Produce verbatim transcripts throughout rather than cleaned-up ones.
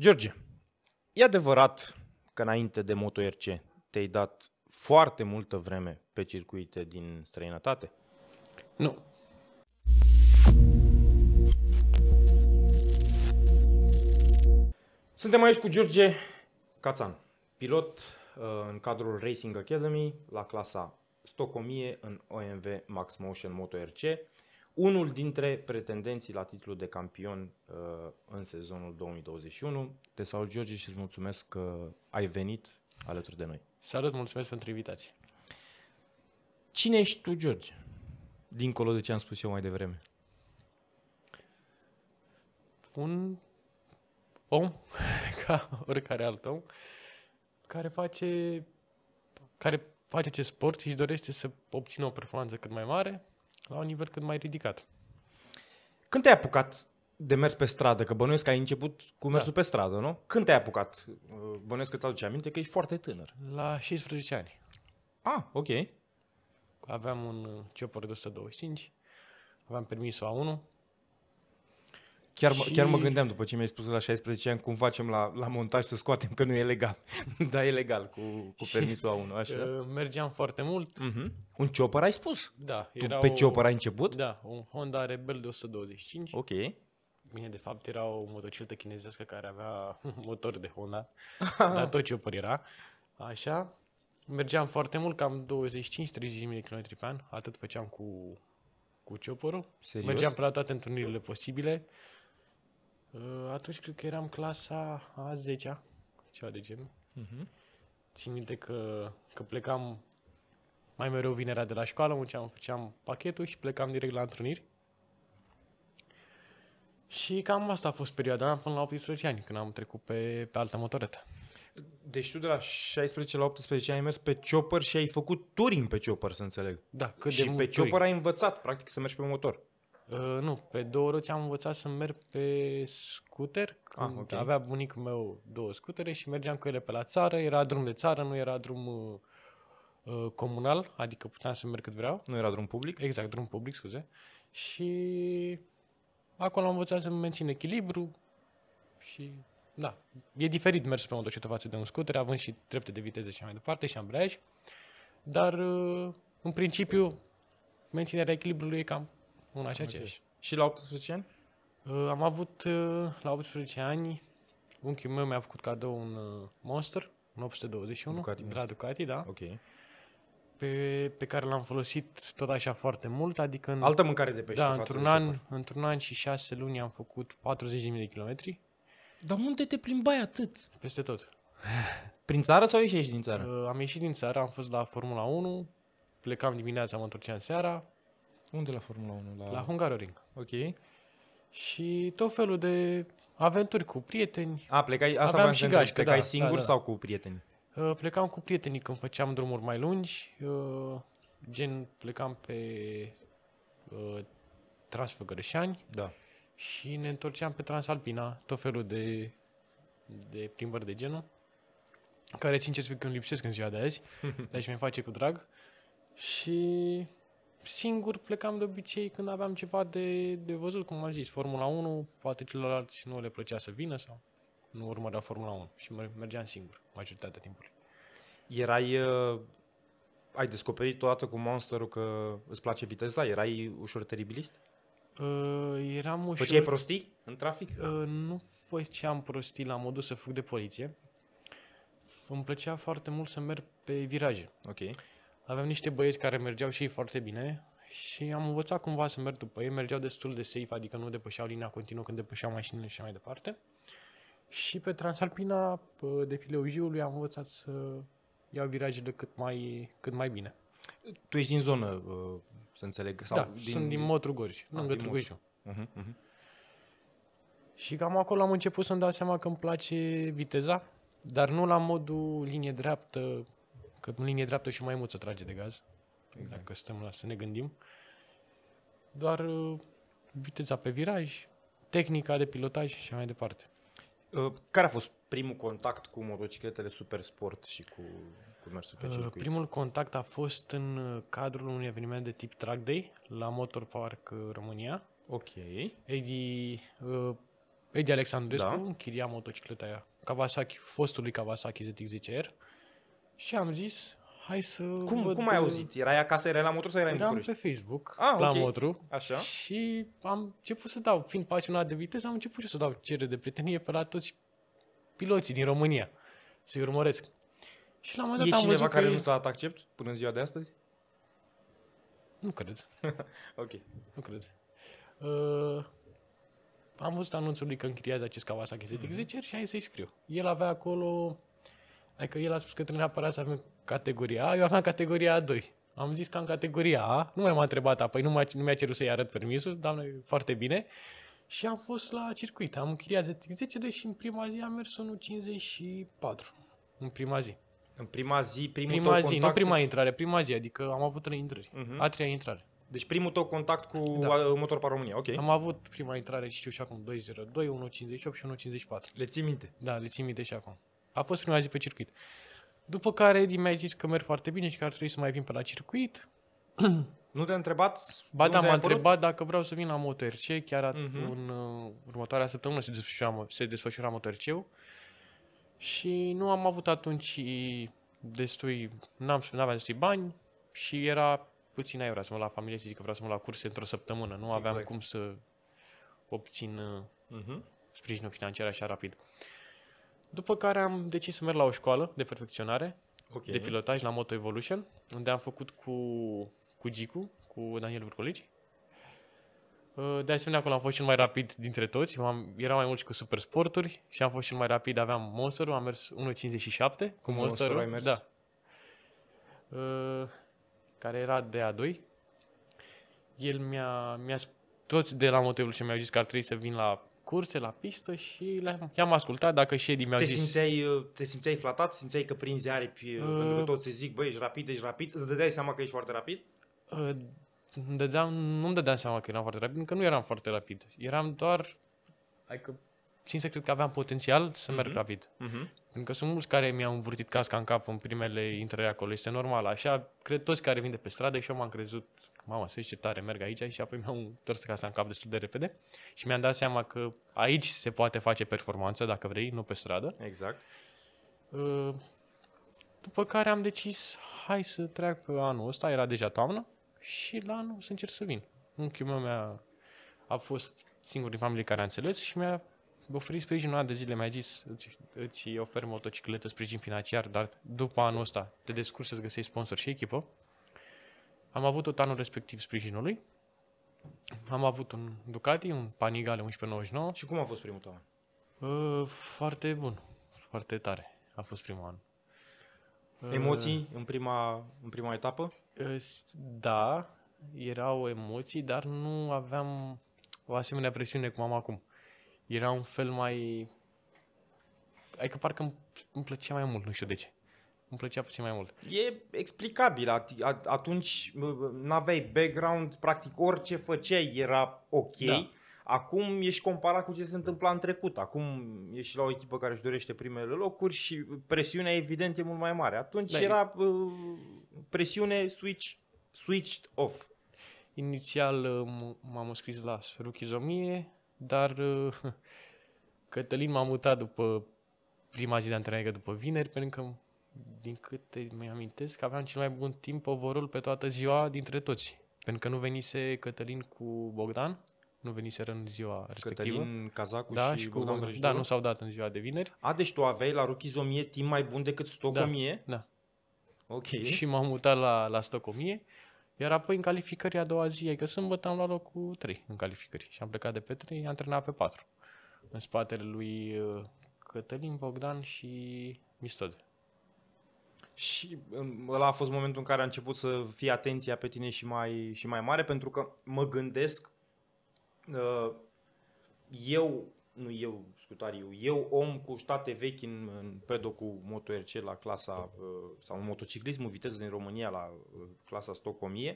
George, e adevărat că înainte de Moto R C te-ai dat foarte multă vreme pe circuite din străinătate? Nu. Suntem aici cu George Cațan, pilot uh, în cadrul Racing Academy la clasa Stock o mie în O M V Max Motion Moto R C, unul dintre pretendenții la titlul de campion uh, în sezonul două mii douăzeci și unu. Te salut, George, și îți mulțumesc că ai venit alături de noi. Salut, mulțumesc pentru invitație. Cine ești tu, George? Dincolo de ce am spus eu mai devreme. Un om, ca oricare alt om, care face, care face acest sport și își dorește să obțină o performanță cât mai mare, la un nivel cât mai ridicat. Când te-ai apucat de mers pe stradă? Că bănuiesc că ai început cu mersul Da. pe stradă, nu? Când te-ai apucat? Bănuiesc că ți aduce aminte că ești foarte tânăr. La șaisprezece ani. Ah, ok. Aveam un chopper de o sută douăzeci și cinci, aveam permisul A unu. Chiar, Și- chiar mă gândeam după ce mi-ai spus la șaisprezece ani cum facem la, la montaj să scoatem că nu e legal. Da, e legal cu, cu Și- permisul A unu, așa. Uh, Mergeam foarte mult. Uh-huh. Un chopper ai spus? Da, Tu era pe o- chopper ai început? Da, un Honda Rebel de o sută douăzeci și cinci. Ok. Bine, de fapt era o motocicletă chinezească care avea motor de Honda, dar tot chopper era. Așa, mergeam foarte mult, cam douăzeci și cinci treizeci de mii de kilometri pe an, atât făceam cu, cu chopperul. Serios? Mergeam pe la toate întâlnirile posibile. Uh, Atunci cred că eram clasa a zecea, ceva de genul. Uh-huh. Țin minte că, că plecam mai mereu vinerea de la școală, munceam, făceam pachetul și plecam direct la întruniri. Și cam asta a fost perioada mea până la optsprezece ani, când am trecut pe, pe altă motoretă. Deci tu de la șaisprezece la optsprezece ani ai mers pe chopper și ai făcut touring pe chopper, să înțeleg. Da, cât Și de pe mult chopper ai învățat, practic, să mergi pe motor. Uh, nu, pe două roți am învățat să merg pe scooter. Ah, Când ok. avea bunicul meu două scutere și mergeam cu ele pe la țară. Era drum de țară, nu era drum uh, uh, comunal, adică puteam să merg cât vreau. Nu era drum public? Exact, drum public, scuze. Și acolo am învățat să mențin echilibru și da, e diferit mersul pe motocicletă față de un scooter, având și trepte de viteză și mai departe și ambreiaj, dar uh, în principiu menținerea echilibrului e cam una și aceeași. Și la optsprezece ani? Uh, am avut uh, la optsprezece ani, unchiul meu mi-a făcut cadou un uh, Monster, un opt sute douăzeci și unu, Ducati de la Monster. Ducati, da, Ok. pe, pe care l-am folosit tot așa foarte mult, adică în, Altă mâncare de pește da, față într-un de an, chopper. într-un an și șase luni am făcut patruzeci de mii de kilometri, Dar unde te plimbai atât? peste tot. Prin țară sau ieși din țară? Uh, am ieșit din țară, am fost la Formula unu, plecam dimineața, mă întorceam seara, Unde la Formula unu? La... la Hungaroring. Ok. Și tot felul de aventuri cu prieteni. A, plecai, asta Aveam vreau și să întreb, gașcă, plecai da, singur da, da. sau cu prieteni? Uh, Plecam cu prietenii când făceam drumuri mai lungi, uh, gen plecam pe uh, Transfăgărășani Da. și ne întorceam pe Transalpina, tot felul de, de plimbări de genul, care sincer să fiu că îmi lipsesc în ziua de azi, deci mi face cu drag. Și singur plecam de obicei când aveam ceva de, de văzut, cum am zis, Formula unu, poate celorlalți nu le plăcea să vină sau nu urmăreau Formula unu și mer- mergeam singur majoritatea timpului. Erai... Uh, ai descoperit odată cu Monsterul că îți place viteza? Erai ușor teribilist? Uh, eram ușor... Făceai prostii în trafic? Uh, nu făceam prostii la modul să fug de poliție. Îmi plăcea foarte mult să merg pe viraje. Ok. Aveam niște băieți care mergeau și ei foarte bine și am învățat cumva să merg după ei. Mergeau destul de safe, adică nu depășeau linia continuă când depășeau mașinile și așa mai departe. Și pe Transalpina, pe defileu Jiului, am învățat să iau virajele cât mai, cât mai bine. Tu ești din zonă, uh, să înțeleg? Sau Da, din... sunt din Motru Gorj, lângă din Târgu Jiu. Uh-huh, uh-huh. Și cam acolo am început să-mi dau seama că îmi place viteza, dar nu la modul linie dreaptă, că în linie dreaptă și mai mult să trage de gaz, exact. Dacă stăm la să ne gândim. Doar uh, viteza pe viraj, tehnica de pilotaj și așa mai departe. Uh, care a fost primul contact cu motocicletele super sport și cu, cu mersul pe Uh, circuit? primul contact a fost în uh, cadrul unui eveniment de tip Track Day la Motor Park uh, România. Ok. Ei, uh, Edi Alexandrescu, Da. închiria motocicleta aia, Kawasaki, fostului Kawasaki Z X zece R. Și am zis, hai să Cum, văd, cum ai auzit? Erai acasă, erai la motor sau erai în Eram București? pe Facebook, Ah, la ok. Motru. Așa. Și am început să dau, fiind pasionat de viteză, am început și să dau cerere de prietenie pe la toți piloții din România. Să-i urmăresc. Și la un moment E dat am cineva văzut care că... nu ți-a dat accept până în ziua de astăzi? Nu cred, Ok. nu cred. Uh, am văzut anunțul lui că închiriază acest Kawasaki Z X zece R și hai să-i scriu. El avea acolo... Adică el a spus că trebuie neapărat să avem categoria A, eu aveam categoria A doi. Am zis că am categoria A, nu mai m-a întrebat apoi, nu, m-a, nu mi-a cerut să-i arăt permisul, doamne, foarte bine. Și am fost la circuit, am închiriat Z X zece R și în prima zi am mers unu cincizeci și patru. În prima zi. În prima zi, primul Prima tău zi, contact... nu prima intrare, prima zi, adică am avut trei intrări. Mhm. A treia intrare. Deci primul tău contact cu Da. da. Motor pe România, ok. Am avut prima intrare, știu și acum, doi zero doi, unu cincizeci și opt și unu cincizeci și patru. Le ții minte? Da, le țin minte și acum. A fost prima zi pe circuit. După care Edi mi-a zis că merg foarte bine și că ar trebui să mai vin pe la circuit. Nu te-a întrebat? Ba de da, unde m-a ai apărut? întrebat dacă vreau să vin la MotoRC, chiar Mhm. uh-huh. în uh, următoarea săptămână se desfășura, se desfășura MotoRC-ul și nu am avut atunci destui, n-am, n-aveam destui bani și era puțin aiurea să mă la familie și zic că vreau să mă la curse într-o săptămână. Nu aveam Exact. cum să obțin uh, Mhm. sprijinul financiar așa rapid. După care am decis să merg la o școală de perfecționare, Ok. de pilotaj la Moto Evolution, unde am făcut cu, cu Gicu, cu Daniel Vârcolici. De asemenea, acolo am fost cel mai rapid dintre toți. Am, eram mai mulți cu super sporturi și am fost cel mai rapid. Aveam Monster-ul, am mers unu cincizeci și șapte cu Cu Monster-ul ai Monster-ul. mers? Da. Uh, care era de A doi. El mi-a, mi-a sp- toți de la Moto Evolution mi-au zis că ar trebui să vin la curse, la pistă și le-am, i-am ascultat. Dacă și Edi mi-a Te zis... simțeai, uh, te simțeai flatat? Simțeai că prinzi aripi? Uh... Pentru că toți îți zic, băi, ești rapid, ești rapid. Îți dădeai seama că ești foarte rapid? Uh, îmi dădeam, nu-mi dădeam seama că eram foarte rapid, pentru că nu eram foarte rapid. Eram doar... Adică, țin să cred că aveam potențial să merg Mhm. rapid. Mhm. Pentru că sunt mulți care mi-au învârtit casca în cap în primele intrări acolo. Este normal. Așa, cred toți care vin de pe stradă și eu m-am crezut că, mamă, să ce tare merg aici și apoi mi-au întors casca în cap destul de repede. Și mi-am dat seama că aici se poate face performanță, dacă vrei, nu pe stradă. Exact. Uh, După care am decis, hai să treacă anul ăsta, era deja toamnă, și la anul să încerc să vin. Unchiul meu mi-a, a fost singur din familie care a înțeles și mi-a oferit sprijinul an de zile, mi-a zis, îți, îți ofer motocicletă, sprijin financiar, dar după anul ăsta te descurci să-ți găsești sponsor și echipă. Am avut tot anul respectiv sprijinului. Am avut un Ducati, un Panigale unsprezece nouăzeci și nouă. Și cum a fost primul tău an? Uh, foarte bun, foarte tare a fost primul an. Uh, Emoții în prima, în prima etapă? Da, erau emoții, dar nu aveam o asemenea presiune cum am acum. Era un fel mai... Adică parcă îmi, îmi plăcea mai mult, nu știu de ce. Îmi plăcea puțin mai mult. E explicabil. At- at- Atunci n-aveai background, practic orice făceai era ok. Da. Acum ești comparat cu ce se întâmpla în trecut. Acum ești la o echipă care își dorește primele locuri și presiunea evident e mult mai mare. Atunci Da, era uh, presiune switch, switched off. Inițial uh, m- m-am înscris la Rukizomie, dar uh, Cătălin m-a mutat după prima zi de antrenare, după vineri, pentru că, din câte mi-amintesc, aveam cel mai bun timp overall pe toată ziua dintre toți. Pentru că nu venise Cătălin cu Bogdan, nu veniseră în ziua respectivă. Cătălin Cazacu Da, și, și cu Bogdan Bogdan. Vrăjitoru? Da, nu s-au dat în ziua de vineri. A, deci tu aveai la Rookies o mie timp mai bun decât Stock Da. o mie? Da. Ok. Și m-am mutat la, la Stock o mie, iar apoi în calificări a doua zi, adică sâmbătă am luat locul trei în calificări și am plecat de pe trei, am antrenat pe patru. În spatele lui uh, Cătălin, Bogdan și Mistod. Și um, ăla a fost momentul în care a început să fie atenția pe tine și mai, și mai mare, pentru că mă gândesc, uh, eu, nu eu, scutariu, eu om cu state vechi în, în pedo cu MotoRC la clasa, uh, sau în motociclismul viteză din România la uh, clasa Stock o mie,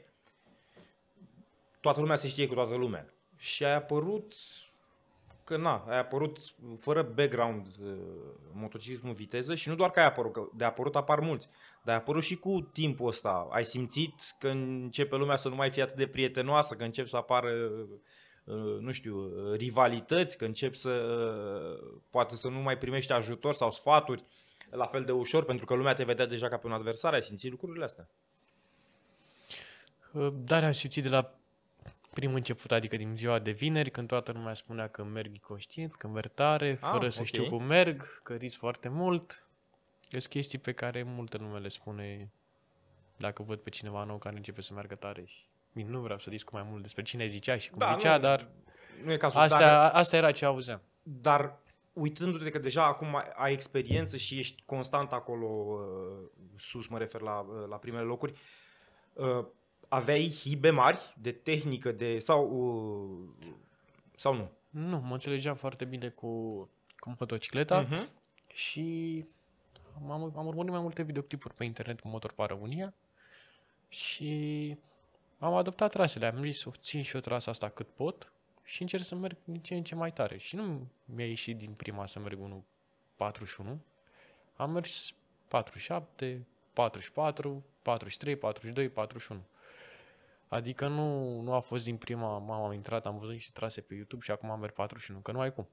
toată lumea se știe cu toată lumea. Și a apărut că na, ai apărut fără background uh, motociclismul viteză și nu doar că ai apărut, că de apărut apar mulți, dar ai apărut și cu timpul ăsta. Ai simțit că începe lumea să nu mai fie atât de prietenoasă, că încep să apară nu știu, rivalități, că începi să, poate să nu mai primești ajutor sau sfaturi la fel de ușor, pentru că lumea te vedea deja ca pe un adversar, ai simțit lucrurile astea? Dar am simțit de la primul început, adică din ziua de vineri, când toată lumea spunea că merg inconștient, că merg tare, ah, fără să okay. știu cum merg, că risc foarte mult. Sunt chestii pe care multă lume le spune dacă văd pe cineva nou care începe să meargă tare. Și nu vreau să discut mai mult despre cine zicea și cum da, zicea, nu, dar nu e cazul, asta, dar, asta era ce auzeam. Dar uitându-te că deja acum ai, ai experiență și ești constant acolo uh, sus, mă refer la, uh, la primele locuri, uh, aveai hibe mari de tehnică de sau, uh, sau nu? Nu, mă înțelegeam foarte bine cu, cu motocicleta Uh-huh. și am, am urmărit mai multe videoclipuri pe internet cu Motorpa România și am adoptat trasele. Am zis, țin și eu trasa asta cât pot și încerc să merg din ce în ce mai tare. Și nu mi-a ieșit din prima să merg unu patruzeci și unu. Am mers patruzeci și șapte, patruzeci și patru, patruzeci și trei, patruzeci și doi, patruzeci și unu. Adică nu, nu a fost din prima, m-am intrat, am văzut niște trase pe YouTube și acum am merg patruzeci și unu, că nu ai cum.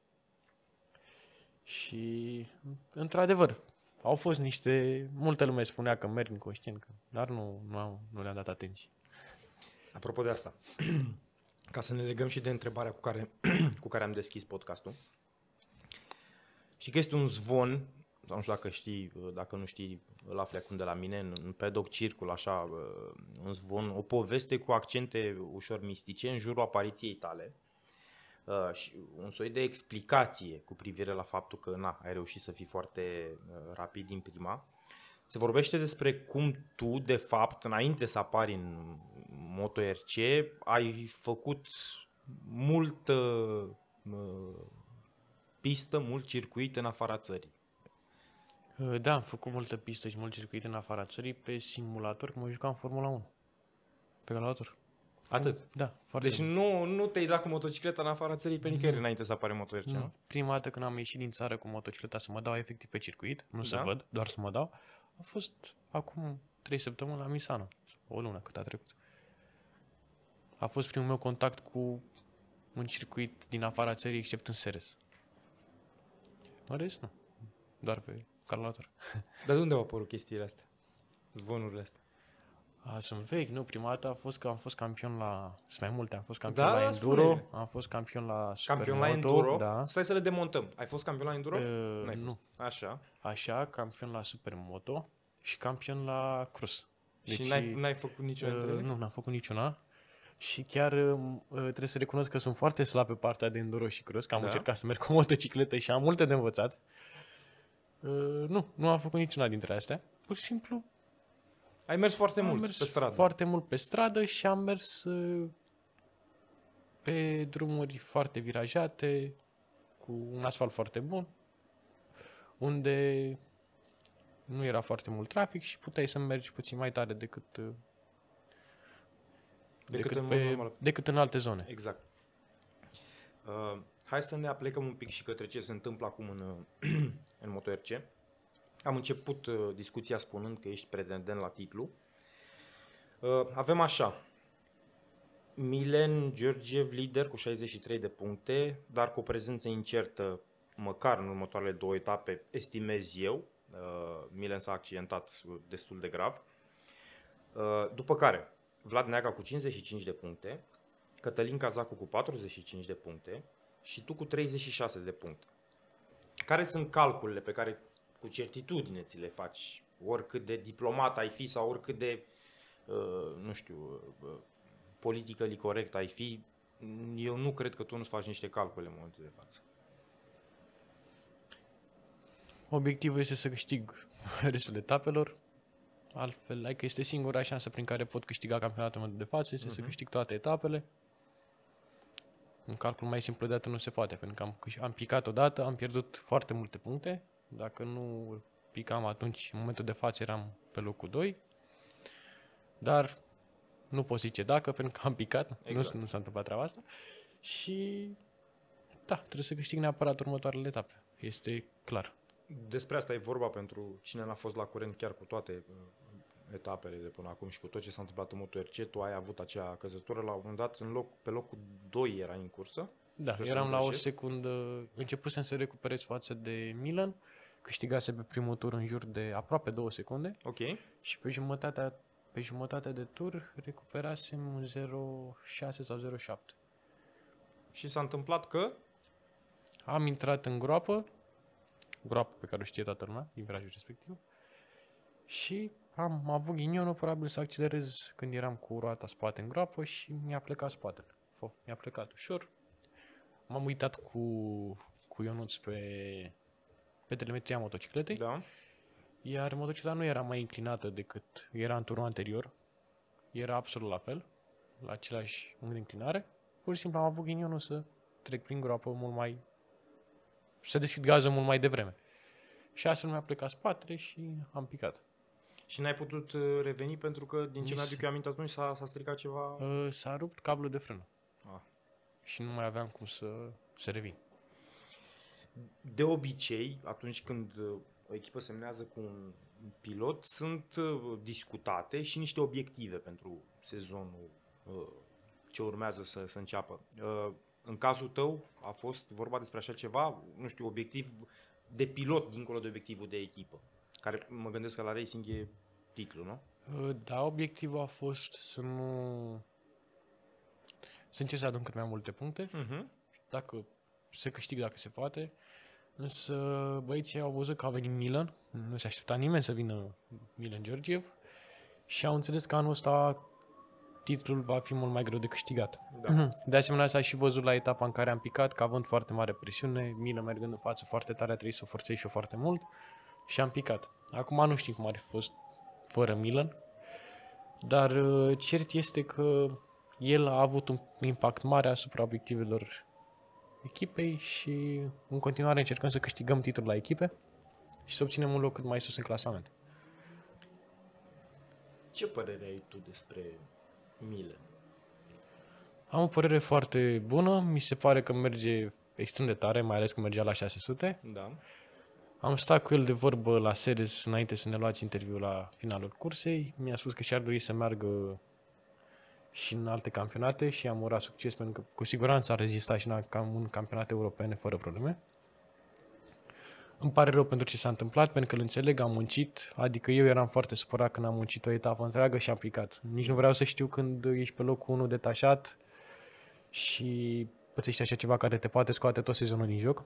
Și, într-adevăr, au fost niște... Multă lume spunea că merg inconștient, dar nu, nu, nu le-am dat atenție. Apropo de asta, ca să ne legăm și de întrebarea cu care, cu care am deschis podcastul, și că este un zvon, nu știu dacă știi, dacă nu știi, îl afli acum de la mine, în, în Pedoc Circul, așa, un zvon, o poveste cu accente ușor mistice în jurul apariției tale. Uh, și un soi de explicație cu privire la faptul că na, ai reușit să fii foarte uh, rapid din prima. Se vorbește despre cum tu, de fapt, înainte să apari în MotoRC, ai făcut multă uh, pistă, mult circuit în afara țării. Da, am făcut multă pistă și mult circuit în afara țării pe simulator, că mă jucam în Formula unu. Pe calculator. Atât? Da, foarte Deci bine. nu, nu te-ai dat cu motocicleta în afara țării pe nicăieri înainte să apare MotoRC, nu? Nu. Prima dată când am ieșit din țară cu motocicleta să mă dau efectiv pe circuit, nu Da. să văd, doar să mă dau, a fost acum trei săptămâni la Misano. O lună cât a trecut. A fost primul meu contact cu un circuit din afara țării, except în Seres. În rest, nu. Doar pe calculator. Dar de unde au apărut chestiile astea? Zvonurile astea? A, sunt vechi, nu? Prima dată a fost că am fost campion la... Sunt mai multe, am fost campion Da, la Enduro, spune-ne. am fost campion la Campion la Supermoto, Enduro? da. Stai să le demontăm. Ai fost campion la Enduro? Uh, N-ai nu. fost. Așa. Așa, campion la Supermoto și campion la Cross. Și n-ai, n-ai făcut niciuna dintre uh, ele? Nu, n-am făcut niciuna. Și chiar uh, trebuie să recunosc că sunt foarte slab pe partea de Enduro și Cross, că am Da? încercat să merg cu o motocicletă și am multe de învățat. Uh, nu, nu am făcut niciuna dintre astea. Pur și simplu Ai mers foarte am mult mers pe stradă. foarte mult pe stradă și am mers uh, pe drumuri foarte virajate, cu un asfalt foarte bun, unde nu era foarte mult trafic și puteai să mergi puțin mai tare decât, uh, Decât decât, în mod pe, normal. decât în alte zone. Exact. Uh, hai să ne aplecăm un pic și către ce se întâmplă acum în, în MotoRC. Am început uh, discuția spunând că ești pretendent la titlu. Uh, avem așa. Milen Georgiev lider cu șaizeci și trei de puncte, dar cu o prezență incertă măcar în următoarele două etape, estimez eu. Uh, Milen s-a accidentat destul de grav. Uh, după care Vlad Neaga cu cincizeci și cinci de puncte, Cătălin Cazacu cu patruzeci și cinci de puncte și tu cu treizeci și șase de puncte. Care sunt calculele pe care cu certitudine ți le faci, oricât de diplomat ai fi sau oricât de, uh, nu știu, uh, politically corect ai fi? Eu nu cred că tu nu-ți faci niște calcule în momentul de față. Obiectivul este să câștig restul etapelor. Altfel, like, este singura șansă prin care pot câștiga campionatul meu de față, este uh-huh. să câștig toate etapele. Un calcul mai simplu de atât nu se poate, pentru că am, am picat odată, am pierdut foarte multe puncte. Dacă nu picam atunci, în momentul de față eram pe locul doi. Dar nu pot zice dacă, pentru că am picat, exact. nu, nu s-a întâmplat treaba asta. Și da, trebuie să câștig neapărat următoarele etape. Este clar. Despre asta e vorba pentru cine n-a fost la curent chiar cu toate etapele de până acum și cu tot ce s-a întâmplat în MotoRC, tu ai avut acea căzătură, la un moment dat în loc, pe locul doi erai în cursă. Da, eram la o secundă, începusem să recuperez față de Milan, câștigase pe primul tur în jur de aproape două secunde. Ok. Și pe jumătatea, pe jumătatea de tur recuperasem un zero șase sau zero șapte. Și s-a întâmplat că? Am intrat în groapă, groapă pe care o știe toată lumea, din virajul respectiv, și am avut ghinionul probabil să accelerez când eram cu roata spate în groapă și mi-a plecat spatele. Fo, mi-a plecat ușor. M-am uitat cu, cu Ionuț pe, pe telemetria motocicletei. Da. Iar motocicleta nu era mai inclinată decât era în turul anterior. Era absolut la fel, la același unghi de inclinare. Pur și simplu am avut ghinionul să trec prin groapă mult mai... să deschid gazul mult mai devreme. Și astfel mi-a plecat spatele și am picat. Și n-ai putut reveni pentru că, din ce mi-aduc eu aminte atunci, s-a, s-a stricat ceva... S-a rupt cablul de frână. Ah. Și nu mai aveam cum să, să revin. De obicei, atunci când o echipă semnează cu un pilot, sunt discutate și niște obiective pentru sezonul ce urmează să, să înceapă. În cazul tău a fost vorba despre așa ceva, nu știu, obiectiv de pilot dincolo de obiectivul de echipă, care mă gândesc că la racing e titlul, nu? Da, obiectivul a fost să nu... să încerc să adun cât mai multe puncte, uh-huh. Dacă se câștig, dacă se poate. Însă băieții au văzut că a venit Milan, nu se aștepta nimeni să vină Milan Georgiev și au înțeles că anul ăsta titlul va fi mult mai greu de câștigat. Da. De asemenea s-a și văzut la etapa în care am picat că având foarte mare presiune, Milan mergând în față foarte tare, a trebuit să o forțez și eu foarte mult și am picat. Acum nu știu cum ar fi fost fără Milan, dar cert este că el a avut un impact mare asupra obiectivelor echipei și în continuare încercăm să câștigăm titlul la echipe și să obținem un loc cât mai sus în clasament. Ce părere ai tu despre Milan? Am o părere foarte bună, mi se pare că merge extrem de tare, mai ales că mergea la șase sute. Da. Am stat cu el de vorbă la Seres înainte să ne luați interviul la finalul cursei. Mi-a spus că și-ar dori să meargă și în alte campionate și am urat succes pentru că cu siguranță a rezistat și în campionate europene fără probleme. Îmi pare rău pentru ce s-a întâmplat, pentru că îl înțeleg, am muncit, adică eu eram foarte supărat când am muncit o etapă întreagă și am picat. Nici nu vreau să știu când ești pe locul unu detașat și pățești așa ceva care te poate scoate tot sezonul din joc.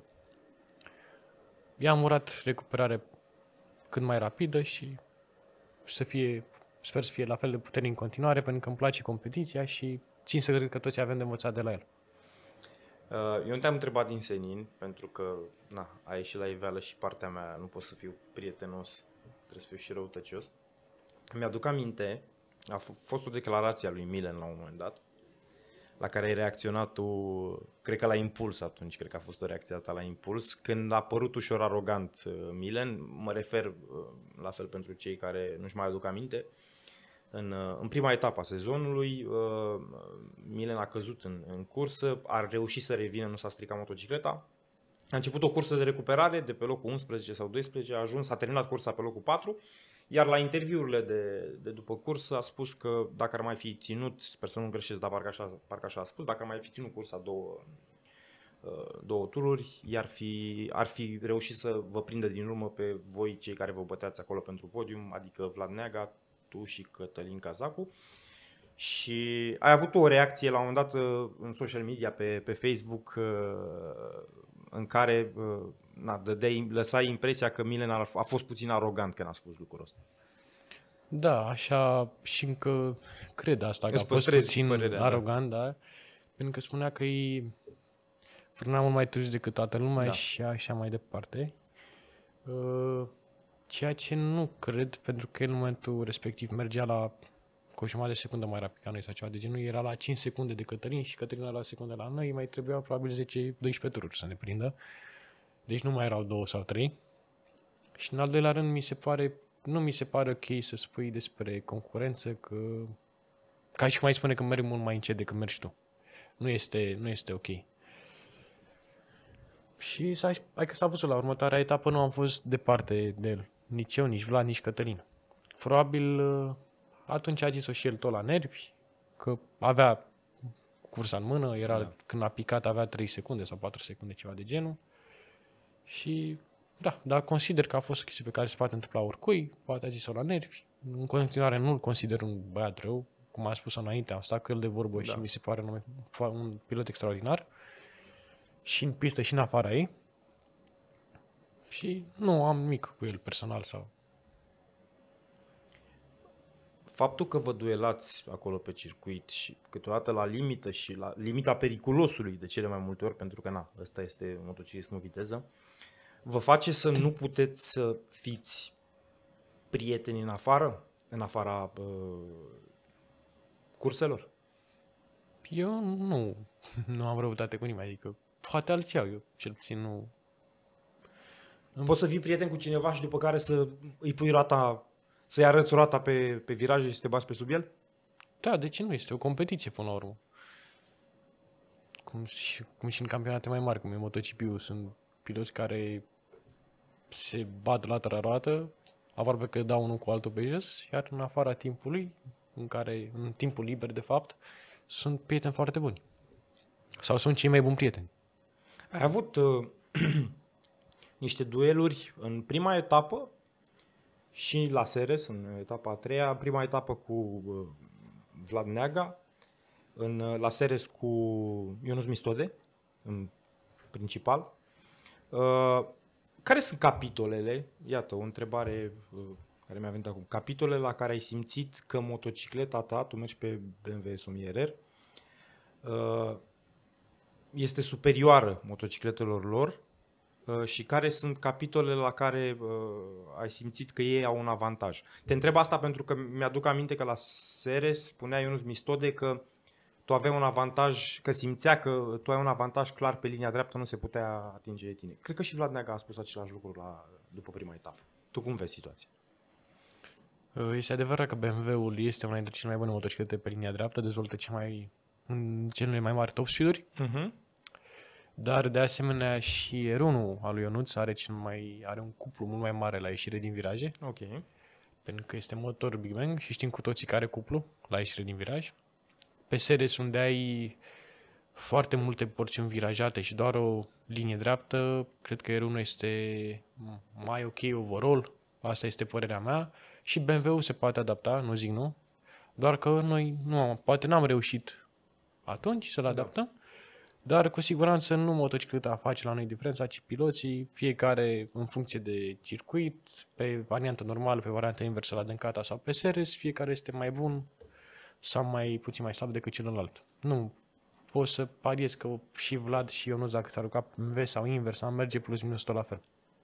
I-am urat recuperare cât mai rapidă și să fie, sper să fie la fel de puternic în continuare, pentru că îmi place competiția și țin să cred că toți avem de învățat de la el. Eu nu te-am întrebat din senin, pentru că na, a ieșit la iveală și partea mea, nu pot să fiu prietenos, trebuie să fiu și răutăcios. Mi-aduc aminte, a f- fost o declarație a lui Milan la un moment dat, la care ai reacționat tu, cred că la impuls atunci, cred că a fost o reacție a ta la impuls, când a părut ușor arogant Milan, mă refer la fel pentru cei care nu-și mai aduc aminte. În, în prima etapă a sezonului, Milan a căzut în, în cursă, a reușit să revină, nu s-a stricat motocicleta. A început o cursă de recuperare de pe locul unsprezece sau doisprezece, a ajuns, a terminat cursa pe locul patru, iar la interviurile de, de după cursă a spus că dacă ar mai fi ținut, sper să nu greșesc, dar parcă așa, parcă așa a spus, dacă ar mai fi ținut cursa două, două tururi, ar fi, ar fi reușit să vă prindă din urmă pe voi cei care vă băteați acolo pentru podium, adică Vlad Neaga, tu și Cătălin Cazacu. Și ai avut o reacție la un moment dat în social media, pe, pe Facebook, în care na, dădeai, lăsai impresia că Milan a, a fost puțin arogant când a spus lucrul ăsta. Da, așa și încă cred asta, că a fost puțin părerea, arogant, da. da, pentru că spunea că e frâna mult mai târziu decât toată lumea, da. Și așa mai departe. Ceea ce nu cred, pentru că în momentul respectiv mergea la cu o jumătate de secundă mai rapid ca noi sau ceva de genul, era la cinci secunde de Cătălin și Cătălin la secunde la noi, mai trebuia probabil zece doisprezece tururi să ne prindă. Deci nu mai erau două sau trei. Și în al doilea rând, mi se pare, nu mi se pare ok să spui despre concurență că, ca și cum ai spune că mergi mult mai încet decât mergi tu. Nu este, nu este ok. Și s-a, hai că s-a văzut la următoarea etapă, nu am fost departe de el. Nici eu, nici Vlad, nici Cătălin. probabil uh, atunci a zis-o și el tot la nervi, că avea cursa în mână, era, da. Când a picat avea trei secunde sau patru secunde, ceva de genul. Și da, dar consider că a fost o chestie pe care se poate întâmpla oricui, poate a zis-o la nervi. În continuare nu-l consider un băiat rău, cum am spus înainte, am stat cu el de vorbă da. Și mi se pare un, un pilot extraordinar. Și în pistă și în afara ei. Și nu am nimic cu el personal sau... Faptul că vă duelați acolo pe circuit și câteodată la limită și la limita periculosului de cele mai multe ori, pentru că na, ăsta este motociclismul viteză, vă face să nu puteți să fiți prieteni în afară, în afara uh, curselor? Eu nu, nu am răutate cu nimeni, adică poate alții au, eu cel puțin nu... Poți să fii prieten cu cineva și după care să îi pui roata, să-i arăți roata pe, pe viraje și să te bați pe sub el? Da, de ce nu? Este o competiție până la urmă. Cum și, cum și în campionate mai mari, cum e MotoGP-ul, sunt piloți care se bat roată la roată, aproape că dau unul cu altul pe jos, iar în afara timpului, în care, în timpul liber de fapt, sunt prieteni foarte buni. Sau sunt cei mai buni prieteni. Ai avut uh, niște dueluri în prima etapă și la Seres, în etapa a treia, prima etapă cu uh, Vlad Neaga, în, uh, la Seres cu Ionuț Mistode, în principal. Uh, care sunt capitolele, iată, o întrebare uh, care mi-a venit acum, capitolele la care ai simțit că motocicleta ta, tu mergi pe B M W Sommelier, uh, este superioară motocicletelor lor uh, și care sunt capitolele la care uh, ai simțit că ei au un avantaj. Te întreb asta pentru că mi-aduc aminte că la Seres spunea Ionuț Mistode că tu aveai un avantaj, că simțea că tu ai un avantaj clar pe linia dreaptă, nu se putea atinge de tine. Cred că și Vlad Neaga a spus același lucru la, după prima etapă. Tu cum vezi situația? Este adevărat că B M W-ul este una dintre cele mai bune motociclete pe linia dreaptă, dezvoltă cele mai, cele mai mari top speed-uri. Uh-huh. Dar de asemenea și R unu al lui Ionuț are, cel mai, are un cuplu mult mai mare la ieșire din viraje. Ok. Pentru că este motor Big Bang și știm cu toții care are cuplu la ieșire din viraj. Pe Seres, unde ai foarte multe porțiuni virajate și doar o linie dreaptă, cred că R unu este mai ok overall. Asta este părerea mea. Și B M W-ul se poate adapta, nu zic nu. Doar că noi nu, poate n-am reușit atunci să-l adaptăm. Da. Dar cu siguranță nu motocicleta face la noi diferența, ci piloții, fiecare în funcție de circuit, pe variantă normală, pe variantă inversă la Ducati sau pe Seres, fiecare este mai bun sau mai puțin mai slab decât celălalt. Nu pot să pariez că și Vlad și Ionuț, dacă s-ar ruga în V sau invers, am merge plus minus tot la fel.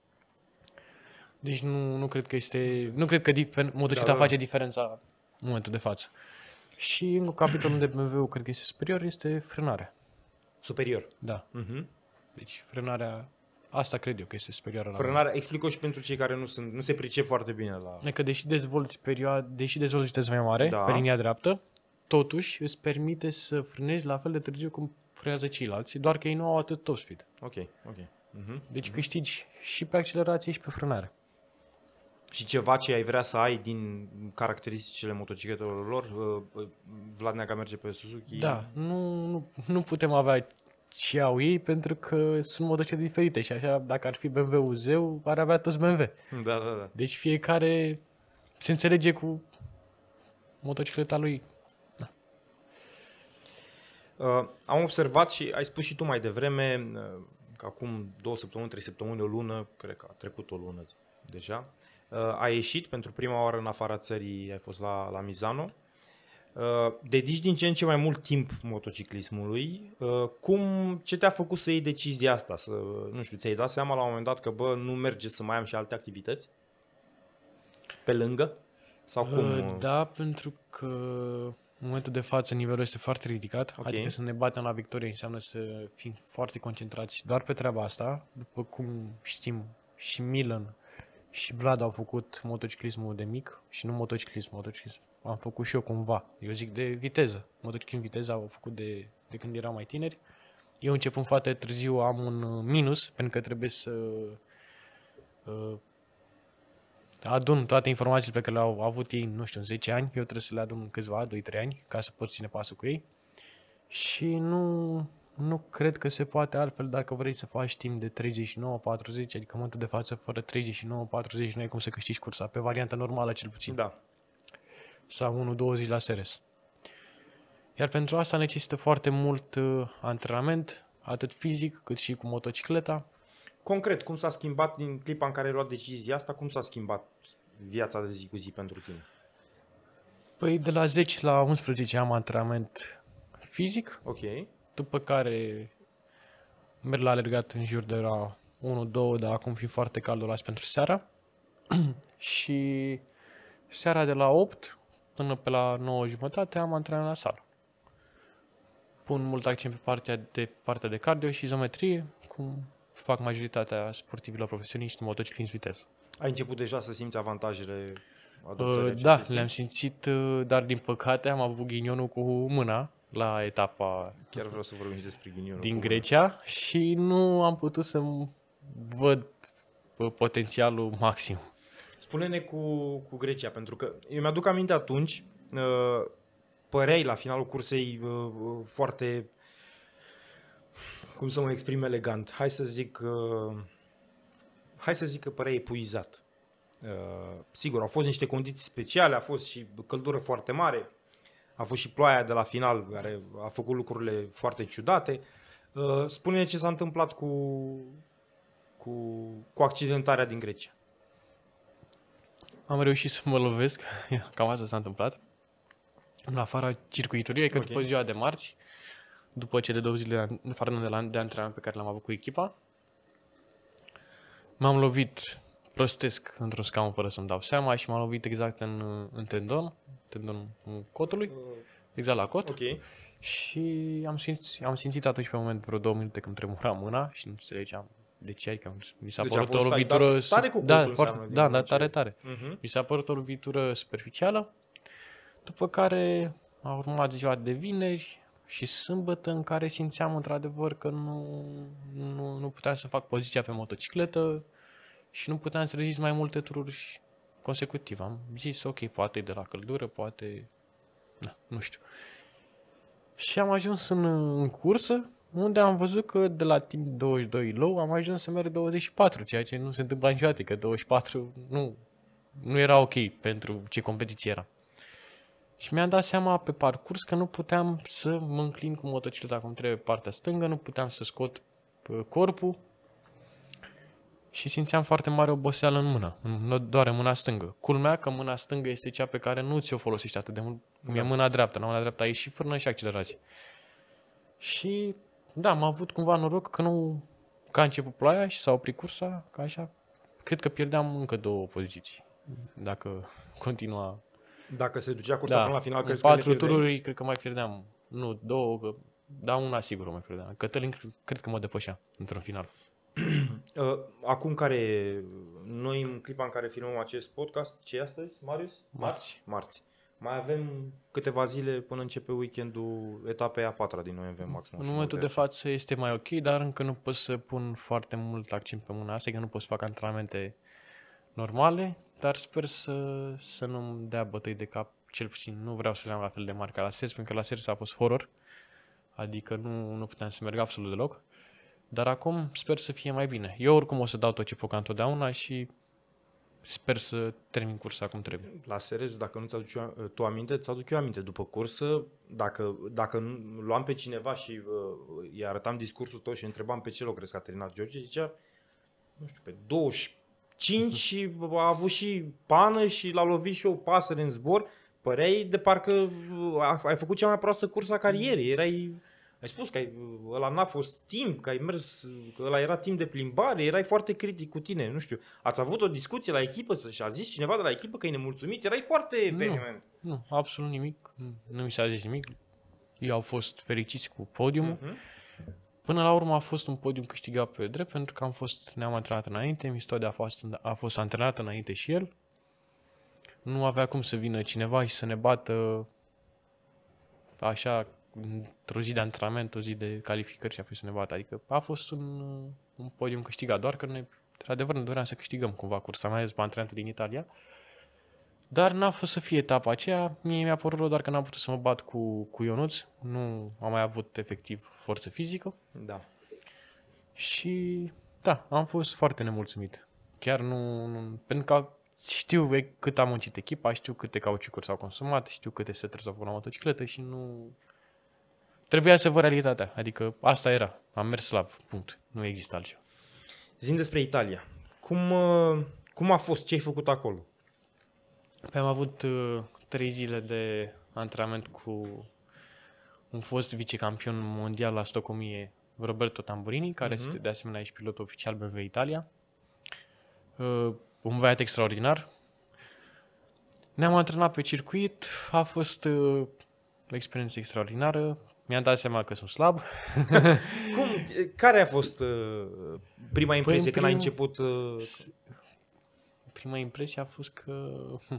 Deci nu, nu cred că este, nu cred că difer- motocicleta da, da. face diferența în momentul de față. Și în capitolul de B M W cred că este superior, este frânarea. Superior? Da. Uh-huh. Deci frânarea, asta cred eu că este superioară la frânarea, mine. Explică-o și pentru cei care nu sunt, nu se pricep foarte bine la... Adică deși dezvolți perioade, deși dezvolți viteză mai mare da. pe linia dreaptă, totuși îți permite să frânezi la fel de târziu cum frânează ceilalți, doar că ei nu au atât top speed. Ok, ok. Uh-huh. Deci uh-huh. câștigi și pe accelerație și pe frânare. Și ceva ce ai vrea să ai din caracteristicile motocicletelor lor? Vlad Neaga merge pe Suzuki? Da, nu, nu, nu putem avea ce au ei pentru că sunt motociclete diferite și așa, dacă ar fi B M W-ul zeu, ar avea toți B M W. Da, da, da. Deci fiecare se înțelege cu motocicleta lui. Da. Uh, am observat și ai spus și tu mai devreme uh, că acum două săptămâni, trei săptămâni, o lună, cred că a trecut o lună deja, uh, ai ieșit pentru prima oară în afara țării, ai fost la, la Misano. Uh, dedici din ce în ce mai mult timp motociclismului. Uh, cum, ce te-a făcut să iei decizia asta? Să, nu știu, ți-ai dat seama la un moment dat că bă, nu merge să mai am și alte activități? Pe lângă? Sau cum? Uh, da, pentru că în momentul de față nivelul este foarte ridicat. Okay. Adică să ne batem la victorie înseamnă să fim foarte concentrați doar pe treaba asta. După cum știm, și Milan și Vlad au făcut motociclismul de mic și nu motociclism, motociclism. Am făcut și eu cumva. Eu zic de viteză. Motociclism viteză au făcut de, de când eram mai tineri. Eu începând foarte târziu am un minus, pentru că trebuie să uh, adun toate informațiile pe care le-au avut ei, nu știu, în zece ani, eu trebuie să le adun în câțiva, doi trei ani, ca să pot ține pasul cu ei. Și nu, nu cred că se poate altfel dacă vrei să faci timp de treizeci și nouă patruzeci, adică în momentul de față, fără treizeci și nouă patruzeci, nu ai cum să câștigi cursa, pe varianta normală cel puțin. Da. Sau unu douăzeci la S R S. Iar pentru asta necesită foarte mult uh, antrenament, atât fizic cât și cu motocicleta. Concret, cum s-a schimbat din clipa în care ai luat decizia asta, cum s-a schimbat viața de zi cu zi pentru tine? Păi de la zece la unsprezece am antrenament fizic, Ok. după care merg la alergat în jur de la unu doi, dar acum fi foarte cald, o las pentru seara. Și seara de la opt până pe la nouă jumătate am antrenament la sală. Pun mult accent pe partea de, partea de cardio și izometrie, cum fac majoritatea sportivilor profesioniști în motociclism viteză. Ai început deja să simți avantajele Uh, adoptării da, acestui le-am stil? simțit, uh, dar din păcate am avut ghinionul cu mâna la etapa Chiar vreau să vorbim și despre ghinionul. din cu- Grecia și nu am putut să văd uh, potențialul maxim. Spune-ne cu, cu Grecia, pentru că eu mi-aduc aminte atunci, uh, păreai la finalul cursei uh, uh, foarte, cum să mă exprim elegant, hai să zic, uh, hai să zic că păreai epuizat. Uh, sigur, au fost niște condiții speciale, a fost și căldură foarte mare, a fost și ploaia de la final, care a făcut lucrurile foarte ciudate. Uh, spune-ne ce s-a întâmplat cu, cu, cu accidentarea din Grecia. Am reușit să mă lovesc, cam asta s-a întâmplat, în afara circuitului, adică Ok. după ziua de marți, după cele două zile de, pardon, de, la, de antrenament pe care le-am avut cu echipa, m-am lovit prostesc într-un scaun fără să-mi dau seama și m-am lovit exact în, în tendon, tendonul cotului, exact la cot. Ok. Și am simțit, am simțit atunci pe moment vreo două minute când tremura mâna și nu înțelegeam de ce, adică mi s-a Deci a părut fost- o ai lovitură... dat tare cu da, cotul, foarte, înseamnă, din da, da, moment ce- tare, tare. Uh-huh. Mi s-a părut o lovitură superficială, după care a urmat ziua de vineri și sâmbătă în care simțeam într-adevăr că nu, nu, nu puteam să fac poziția pe motocicletă și nu puteam să rezist mai multe tururi consecutiv. Am zis, ok, poate e de la căldură, poate... Da, nu știu. Și am ajuns în, în cursă, unde am văzut că de la timp douăzeci și doi low am ajuns să merg douăzeci și patru, ceea ce nu se întâmplă niciodată, că douăzeci și patru nu, nu era ok pentru ce competiție era. Și mi-am dat seama pe parcurs că nu puteam să mă înclin cu motocicleta cum trebuie pe partea stângă, nu puteam să scot uh, corpul și simțeam foarte mare oboseală în mână, nu doar în mâna stângă. Culmea că mâna stângă este cea pe care nu ți-o folosești atât de mult cum Da. e mâna dreaptă. La mâna dreaptă ai și frână și accelerație. Și da, am avut cumva noroc că nu că a început ploaia și s-a oprit cursa, că așa, cred că pierdeam încă două poziții. Dacă continua. Dacă se ducea cursa Da, până la final, în crezi că le patru pierdeai? tururi cred că mai pierdeam. Nu, două, că, da, una sigur o mai pierdeam. Cătălin cred, cred că mă depășea într-un final. Uh, Acum care, noi în clipa în care filmăm acest podcast, ce e astăzi, Marius? Marți. Marți. Mai avem câteva zile până începe weekendul etapei a patra din O M V Max. În momentul de față este mai ok, dar încă nu pot să pun foarte mult accent pe mâna asta, că nu pot să fac antrenamente normale, dar sper să, să nu-mi dea bătăi de cap, cel puțin nu vreau să le am la fel de mari ca la S E R S, pentru că la S E R S a fost horror, adică nu, nu puteam să merg absolut deloc, dar acum sper să fie mai bine. Eu oricum o să dau tot ce pot ca întotdeauna și sper să termin cursa cum trebuie. La S R S, dacă nu ți-aduci eu- tu aminte, ți-aduc eu aminte. După cursă, dacă, dacă nu- luam pe cineva și uh, îi arătam discursul tău și îl întrebam pe ce loc crezi că a terminat George, zicea, nu știu, pe douăzeci și cinci și a avut și pană și l-a lovit și o pasăre în zbor. Păreai de parcă uh, ai făcut cea mai proastă cursă a carierei. Erai, ai spus că ai, ăla n-a fost timp, că ai mers, că ăla era timp de plimbare, erai foarte critic cu tine, nu știu. Ați avut o discuție la echipă și a zis cineva de la echipă că e nemulțumit, erai foarte Nu. vehement. Nu, absolut nimic, nu, nu mi s-a zis nimic. Ei au fost fericiți cu podiumul. Uh-huh. Până la urmă a fost un podium câștigat pe drept, pentru că am fost, ne-am antrenat înainte, Mistoade a fost, a fost antrenat înainte și el. Nu avea cum să vină cineva și să ne bată așa, într-o zi de antrenament, o zi de calificări și apoi să ne bată. Adică a fost un, un podium câștigat, doar că noi Într-adevăr, ne doream să câștigăm cumva cursa, mai ales pe antrenamentul din Italia. Dar n-a fost să fie etapa aceea. Mie mi-a părut rău doar că n-am putut să mă bat cu, cu Ionuț. Nu am mai avut efectiv forță fizică. Da. Și da, am fost foarte nemulțumit. Chiar nu... nu pentru că știu cât am muncit echipa, știu câte cauciucuri s-au consumat, știu câte setări s-au făcut la motocicletă și nu... Trebuia să văd realitatea. Adică asta era. Am mers slab. Punct. Nu există altceva. Zi-mi despre Italia. Cum, cum a fost? Ce ai făcut acolo? Păi am avut uh, trei zile de antrenament cu un fost vicecampion mondial la Stocomie, Roberto Tamburini, care uh-huh. este de asemenea și pilot oficial B M W Italia. Uh, un băiat extraordinar. Ne-am antrenat pe circuit, a fost uh, o experiență extraordinară. Mi-am dat seama că sunt slab. Cum? Care a fost uh, prima impresie păi, când prim... ai început? Uh... Prima impresie a fost că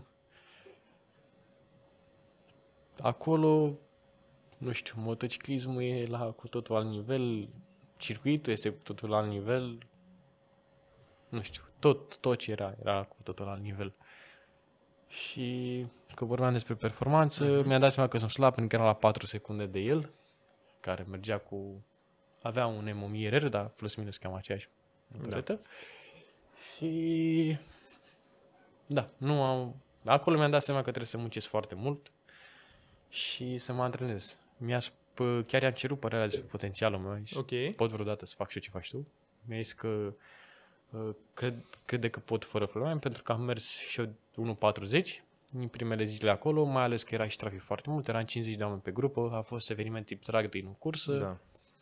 acolo, nu știu, motociclismul e la cu totul alt nivel, circuitul este cu totul alt nivel, nu știu, tot, tot ce era, era cu totul alt nivel. Și că vorbeam despre performanță, uh-huh. mi-am dat seama că sunt slab, pentru că era la patru secunde de el, care mergea cu... avea un M o mie R R, dar plus minus cam aceeași motoretă. Da. Și... da, nu am... acolo mi-am dat seama că trebuie să muncesc foarte mult și să mă antrenez. Mi-a sp... chiar i-am cerut părerea despre potențialul meu. Okay. Pot vreodată să fac și eu ce faci tu. Mi-a zis că uh, cred, crede că pot fără probleme, pentru că am mers și eu unu patruzeci în primele zile acolo, mai ales că era și trafic foarte mult, eram cincizeci de oameni pe grupă, a fost eveniment tip drag din cursă. Da.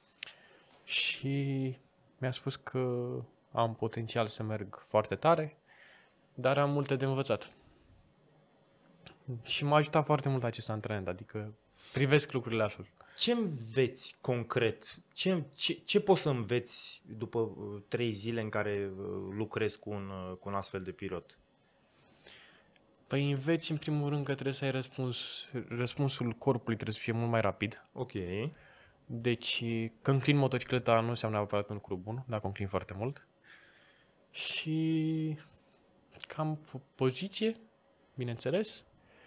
Și mi-a spus că am potențial să merg foarte tare, dar am multe de învățat. Și m-a ajutat foarte mult acest antrenament, adică privesc lucrurile altfel. Ce înveți concret? Ce, ce, ce poți să înveți după uh, trei zile în care uh, lucrezi cu un, uh, cu un astfel de pilot? Păi înveți în primul rând că trebuie să ai răspuns, răspunsul corpului trebuie să fie mult mai rapid. Ok. Deci că înclin motocicleta nu înseamnă neapărat un lucru bun, dacă înclin foarte mult. Și cam poziție, bineînțeles.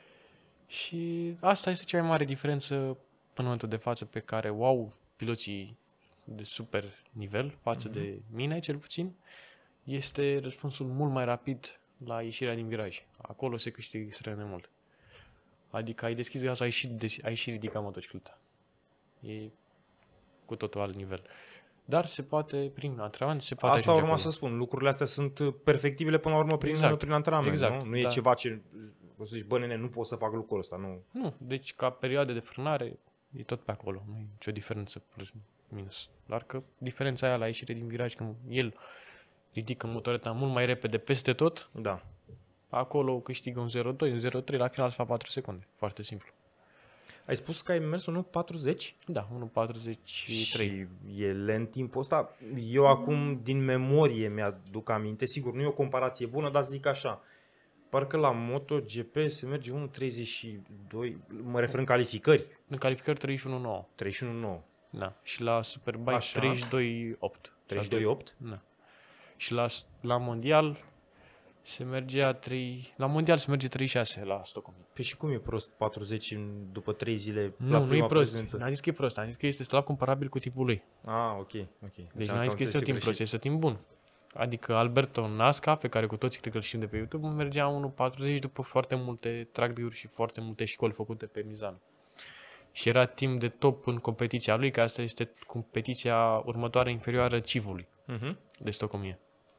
Și asta este cea mai mare diferență până în momentul de față pe care o au piloții de super nivel față mm-hmm. de mine, cel puțin. Este răspunsul mult mai rapid la ieșirea din viraj. Acolo se câștigă extrem de mult. Adică ai deschis gazul, ai și, ai și ridicat motocicleta. E cu totul alt nivel. Dar se poate, prin antrenament, se poate asta urma să spun, lucrurile astea sunt perfectibile până la urmă prin, exact. prin antrenament, exact. nu? Nu da. e ceva ce, o să zici, bă, nene, nu pot să fac lucrul ăsta, nu. Nu, deci ca perioade de frânare e tot pe acolo, nu e nicio diferență plus minus. Doar că diferența aia la ieșire din viraj, când el ridică motoreta mult mai repede peste tot, da. Acolo câștigă un zero doi, un zero trei, la final se fac patru secunde, foarte simplu. Ai spus că ai mers unu patruzeci? Da, unu patruzeci și trei. Și e lent timpul ăsta. Eu acum, din memorie, mi-aduc aminte. Sigur, nu e o comparație bună, dar zic așa. Parcă la MotoGP se merge unu treizeci și doi, mă refer în calificări. În calificări treizeci și unu nouă. treizeci și unu nouă. Da. Și la Superbike treizeci și doi opt. treizeci și doi opt? Da. Și la, la Mondial se mergea trei, la Mondial se merge treizeci și șase la Stockholm. Păi și cum e prost patruzeci după trei zile nu, la Nu, nu e prost. prezență? N-am zis că e prost, am zis că este slab comparabil cu tipul lui. Ah, ok, ok. Deci n-am zis că este un timp prost, este un timp bun. Adică Alberto Nasca, pe care cu toții cred că îl știm de pe YouTube, mergea unu patruzeci după foarte multe track-uri și foarte multe școli făcute pe Misano. Și era timp de top în competiția lui, că asta este competiția următoare inferioară Civului, uh-huh. de Stockholm.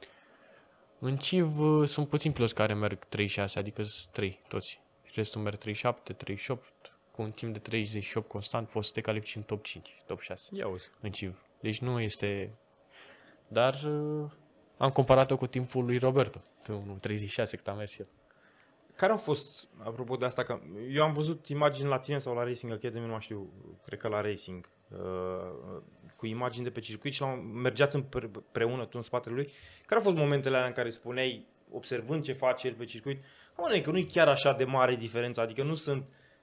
În Civ sunt puțini piloți care merg treizeci și șase, adică sunt trei toți. Restul merg treizeci și șapte, treizeci și opt, cu un timp de treizeci și opt constant poți să te califici în top cinci, top șase. Ia uzi. În Civ. Deci nu este... Dar uh, am comparat-o cu timpul lui Roberto, treizeci și șase cât a mers el. Care au fost, apropo de asta, că eu am văzut imagini la tine sau la Racing Academy, nu mai știu, cred că la Racing, uh, cu imagini de pe circuit și la, mergeați împreună tu în spatele lui. Care au fost momentele alea în care spuneai, observând ce face el pe circuit, mă, că nu e chiar așa de mare diferența, adică nu sunt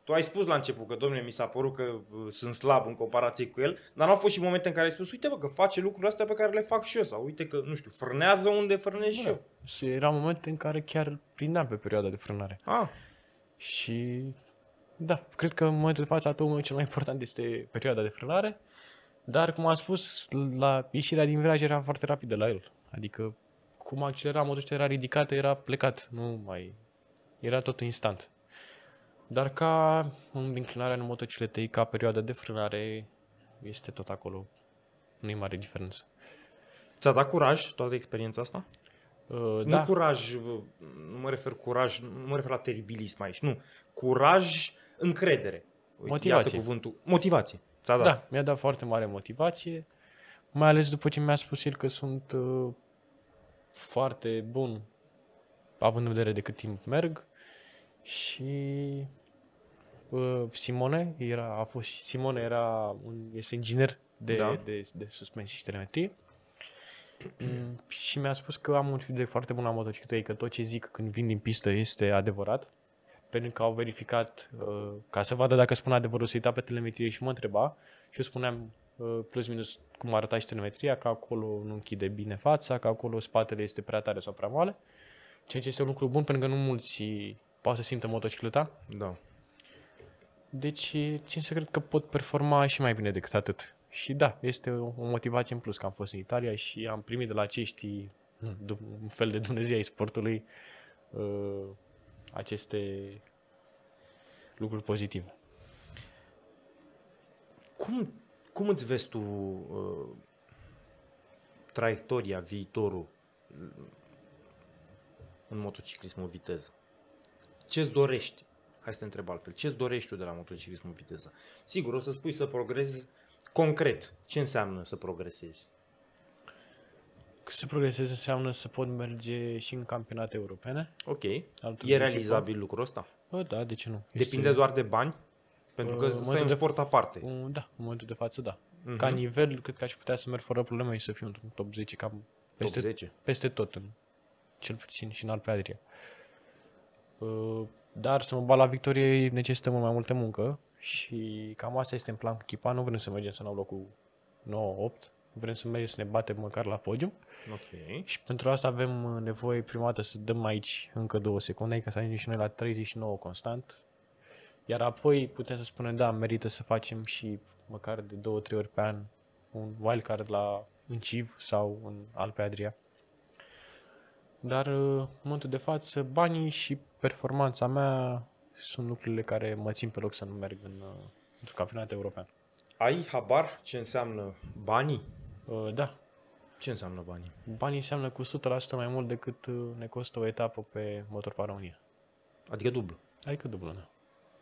Tu ai spus la început că, domnule, mi s-a părut că uh, sunt slab în comparație cu el, dar n-au fost și momente în care ai spus, uite bă, că face lucrurile astea pe care le fac și eu, sau uite că, nu știu, frânează unde frânez și eu. Și era momente în care chiar prindeam pe perioada de frânare. Ah. Și da, cred că în momentul de față atomul cel mai important este perioada de frânare, dar cum am spus, la ieșirea din viraj era foarte rapidă la el. Adică cum accelera, motocicleta era ridicată, era plecat, nu mai... Era totul instant. Dar ca înclinarea în motocicletei, ca perioada de frânare, este tot acolo. Nu e mare diferență. Ți-a dat curaj toată experiența asta? Uh, Nu da. curaj, nu mă refer curaj, nu mă refer la teribilism aici, nu. Curaj, încredere. Uite, Motivație. Iată cuvântul. Motivație. Ți-a dat. Da, mi-a dat foarte mare motivație, mai ales după ce mi-a spus el că sunt uh, foarte bun, având în vedere de cât timp merg. Și uh, Simone era, a fost Simone era un, este inginer de, Da. de, de suspensii și telemetrie. Mm, și mi-a spus că am un feedback foarte bun la motocicletă, că tot ce zic când vin din pistă este adevărat, pentru că au verificat, uh, ca să vadă dacă spun adevărul, să uita pe telemetrie și mă întreba și eu spuneam uh, plus minus cum arăta și telemetria, că acolo nu închide bine fața, că acolo spatele este prea tare sau prea moale, ceea ce este un lucru bun pentru că nu mulți poate să simtă motocicleta. Da. Deci țin să cred că pot performa și mai bine decât atât. Și da, este o, o motivație în plus că am fost în Italia și am primit de la acești un fel de Dumnezei ai sportului uh, aceste lucruri pozitive. Cum, cum îți vezi tu uh, traiectoria, viitorul în motociclismul viteză? Ce-ți dorești? Hai să te întreb altfel. Ce-ți dorești tu de la motociclismul viteză? Sigur, o să spui să progresezi concret. Ce înseamnă să progresezi? Să progresezi înseamnă să pot merge și în campionate europene. Ok. Altul E de realizabil echipă. lucrul ăsta? Bă, da, de ce nu? Depinde Este, doar de bani? Pentru că Uh, ăsta e momentul un de- sport aparte. un, da, în momentul de față, da. Mhm. Ca nivel, cred că aș putea să merg fără probleme și să fiu într-un top zece, cam peste, Top zece. peste tot, în, cel puțin și în Alpe Adria. Uh, dar să mă bat la victorie necesită mult mai multă muncă și cam asta este în plan cu echipa. Nu vrem să mergem să luăm locul nouă opt, vrem să mergem să ne batem măcar la podium Ok. și pentru asta avem uh, nevoie prima dată să dăm aici încă două secunde, ca să ajungem și noi la treizeci și nouă constant. Iar apoi putem să spunem, da, merită să facem și măcar de două, trei ori pe an un wildcard la în Civ sau în Alpe Adria. Dar în momentul de față, banii și performanța mea sunt lucrurile care mă țin pe loc să nu merg în, într-un campionat european. Ai habar ce înseamnă banii? Uh, Da, Ce înseamnă banii? banii înseamnă cu o sută la sută mai mult decât uh, ne costă o etapă pe Motorpa România. Adică dublu. Adică dublă, da.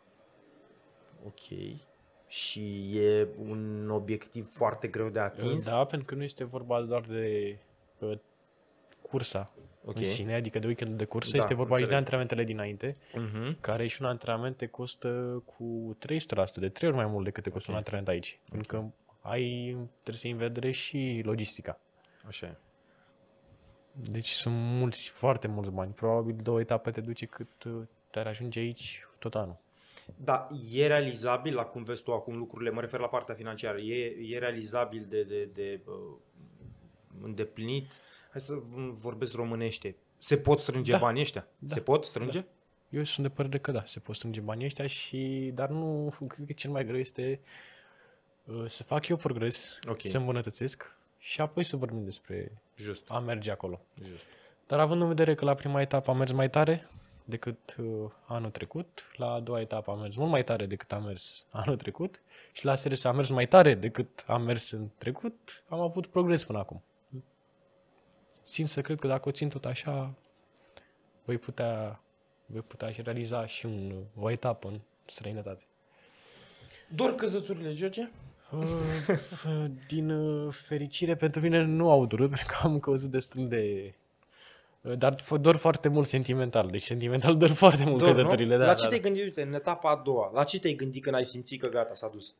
Ok. Și e un obiectiv foarte greu de atins? Da, pentru că nu este vorba doar de uh, cursa Ok. în sine, adică de weekendul de cursă, Da, este vorba aici de înțeleg. antrenamentele dinainte, Mhm. care și un antrenament te costă cu trei sute la sută, de trei ori mai mult decât te costă Ok. un antrenament aici. Pentru că ai, trebuie să iei în vedere și logistica. Așa e. Deci sunt mulți, foarte mulți bani. Probabil două etape te duce cât uh, te-ar ajunge aici tot anul. Da, e realizabil, la cum vezi tu acum lucrurile, mă refer la partea financiară, e, e realizabil de, de, de uh, îndeplinit? Hai să vorbesc românește. Se pot strânge Da. banii ăștia? Da. Se pot strânge? Da. Eu sunt de părere că da, se pot strânge banii ăștia, și, dar nu, cred că cel mai greu este uh, să fac eu progres, Ok. să îmbunătățesc și apoi să vorbim despre Just. a merge acolo. Just. Dar având în vedere că la prima etapă am mers mai tare decât uh, anul trecut, la a doua etapă am mers mult mai tare decât am mers anul trecut și la S R S am mers mai tare decât am mers în trecut, am avut progres până acum. Țin să cred că dacă o țin tot așa, voi putea, voi putea și realiza și un, o etapă în străinătate. Dor căzăturile, George? Uh, din uh, fericire pentru mine nu au durut, pentru că am căzut destul de... uh, Dar f- dor foarte mult sentimental. Deci sentimental dor foarte mult Dor, căzăturile. nu? Da, La da, ce da. te-ai gândit, uite, în etapa a doua, la ce te-ai gândit când ai simțit că gata, s-a dus?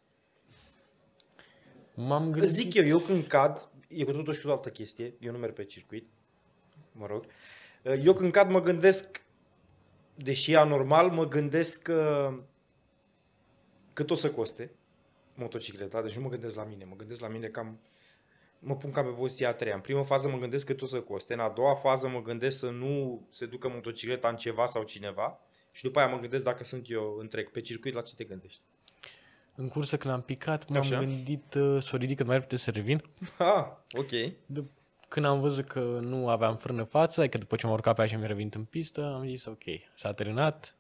M-am gândit... Zic eu, eu când cad, e cu totul și cu o altă chestie, eu nu merg pe circuit, mă rog, eu când cad mă gândesc, deși e anormal, mă gândesc că cât o să coste motocicleta, deci nu mă gândesc la mine, mă gândesc la mine cam, mă pun cam pe poziția a treia. În prima fază mă gândesc cât o să coste, în a doua fază mă gândesc să nu se ducă motocicleta în ceva sau cineva și după aia mă gândesc dacă sunt eu întreg. Pe circuit la ce te gândești? În cursă când am picat, m-am Așa. gândit uh, să o ridic cât mai repede să revin. Ah, ok. De- Când am văzut că nu aveam frână față, adică după ce m-am urcat pe aia și mi-am revenit în pistă, am zis ok, s-a terminat.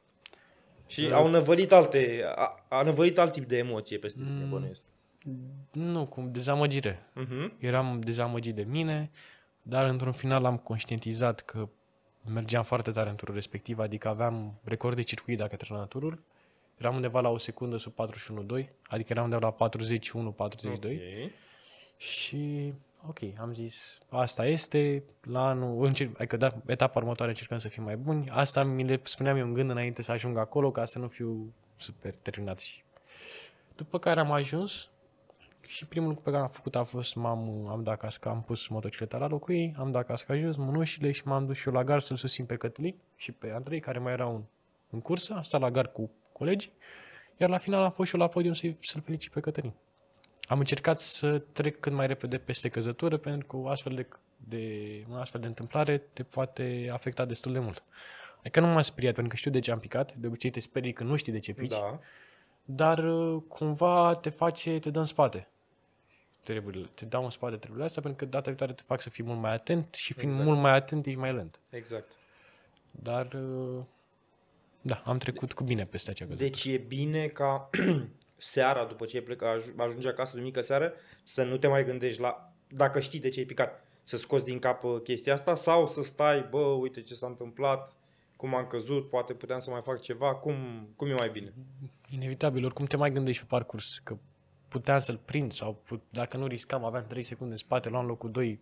Și au năvălit alte, a, a năvălit alt tip de emoție peste tine, Mm. bănuiesc. Nu, cu dezamăgire. Uh-huh. Eram dezamăgit de mine, dar într-un final am conștientizat că mergeam foarte tare în turul respectiv, adică aveam record de circuit dacă termina turul. Eram undeva la o secundă sub patruzeci și unu virgulă doi, adică eram undeva la patruzeci și unu patruzeci și doi. Ok. Și ok, am zis, asta este, la anul, încerc, adică da, etapa următoare încercăm să fim mai buni. Asta mi le spuneam eu în gând înainte să ajung acolo, ca să nu fiu super terminat. Și după care am ajuns și primul lucru pe care am făcut a fost, m-am, am dat casca, am pus motocicleta la locul ei, am dat casca jos, mânușile și m-am dus și eu la gar să-l susțin pe Cătălin și pe Andrei, care mai erau în, în cursă, am stat la gar cu colegii, iar la final am fost și eu la podium să-i, să-l felicit pe Cătălin. Am încercat să trec cât mai repede peste căzătură, pentru că o astfel de, de, o astfel de întâmplare te poate afecta destul de mult. Adică nu m-am speriat, pentru că știu de ce am picat, de obicei te sperii că nu știi de ce pici, Da. dar uh, cumva te face, te dă în spate. Treburile, te dau în spate treburile astea, pentru că data viitoare te fac să fii mult mai atent și fiind Exact. mult mai atent ești mai lent. Exact. Dar, uh, da, am trecut cu bine peste acea căzătură. Deci e bine ca seara, după ce ai plecat, aj- ajungi acasă duminică seară, să nu te mai gândești la, dacă știi de ce ai picat, să scoți din cap uh, chestia asta sau să stai, bă, uite ce s-a întâmplat, cum am căzut, poate puteam să mai fac ceva, cum, cum e mai bine? Inevitabil, oricum te mai gândești pe parcurs, că puteam să-l prind sau put, dacă nu riscam, aveam trei secunde în spate, luam locul doi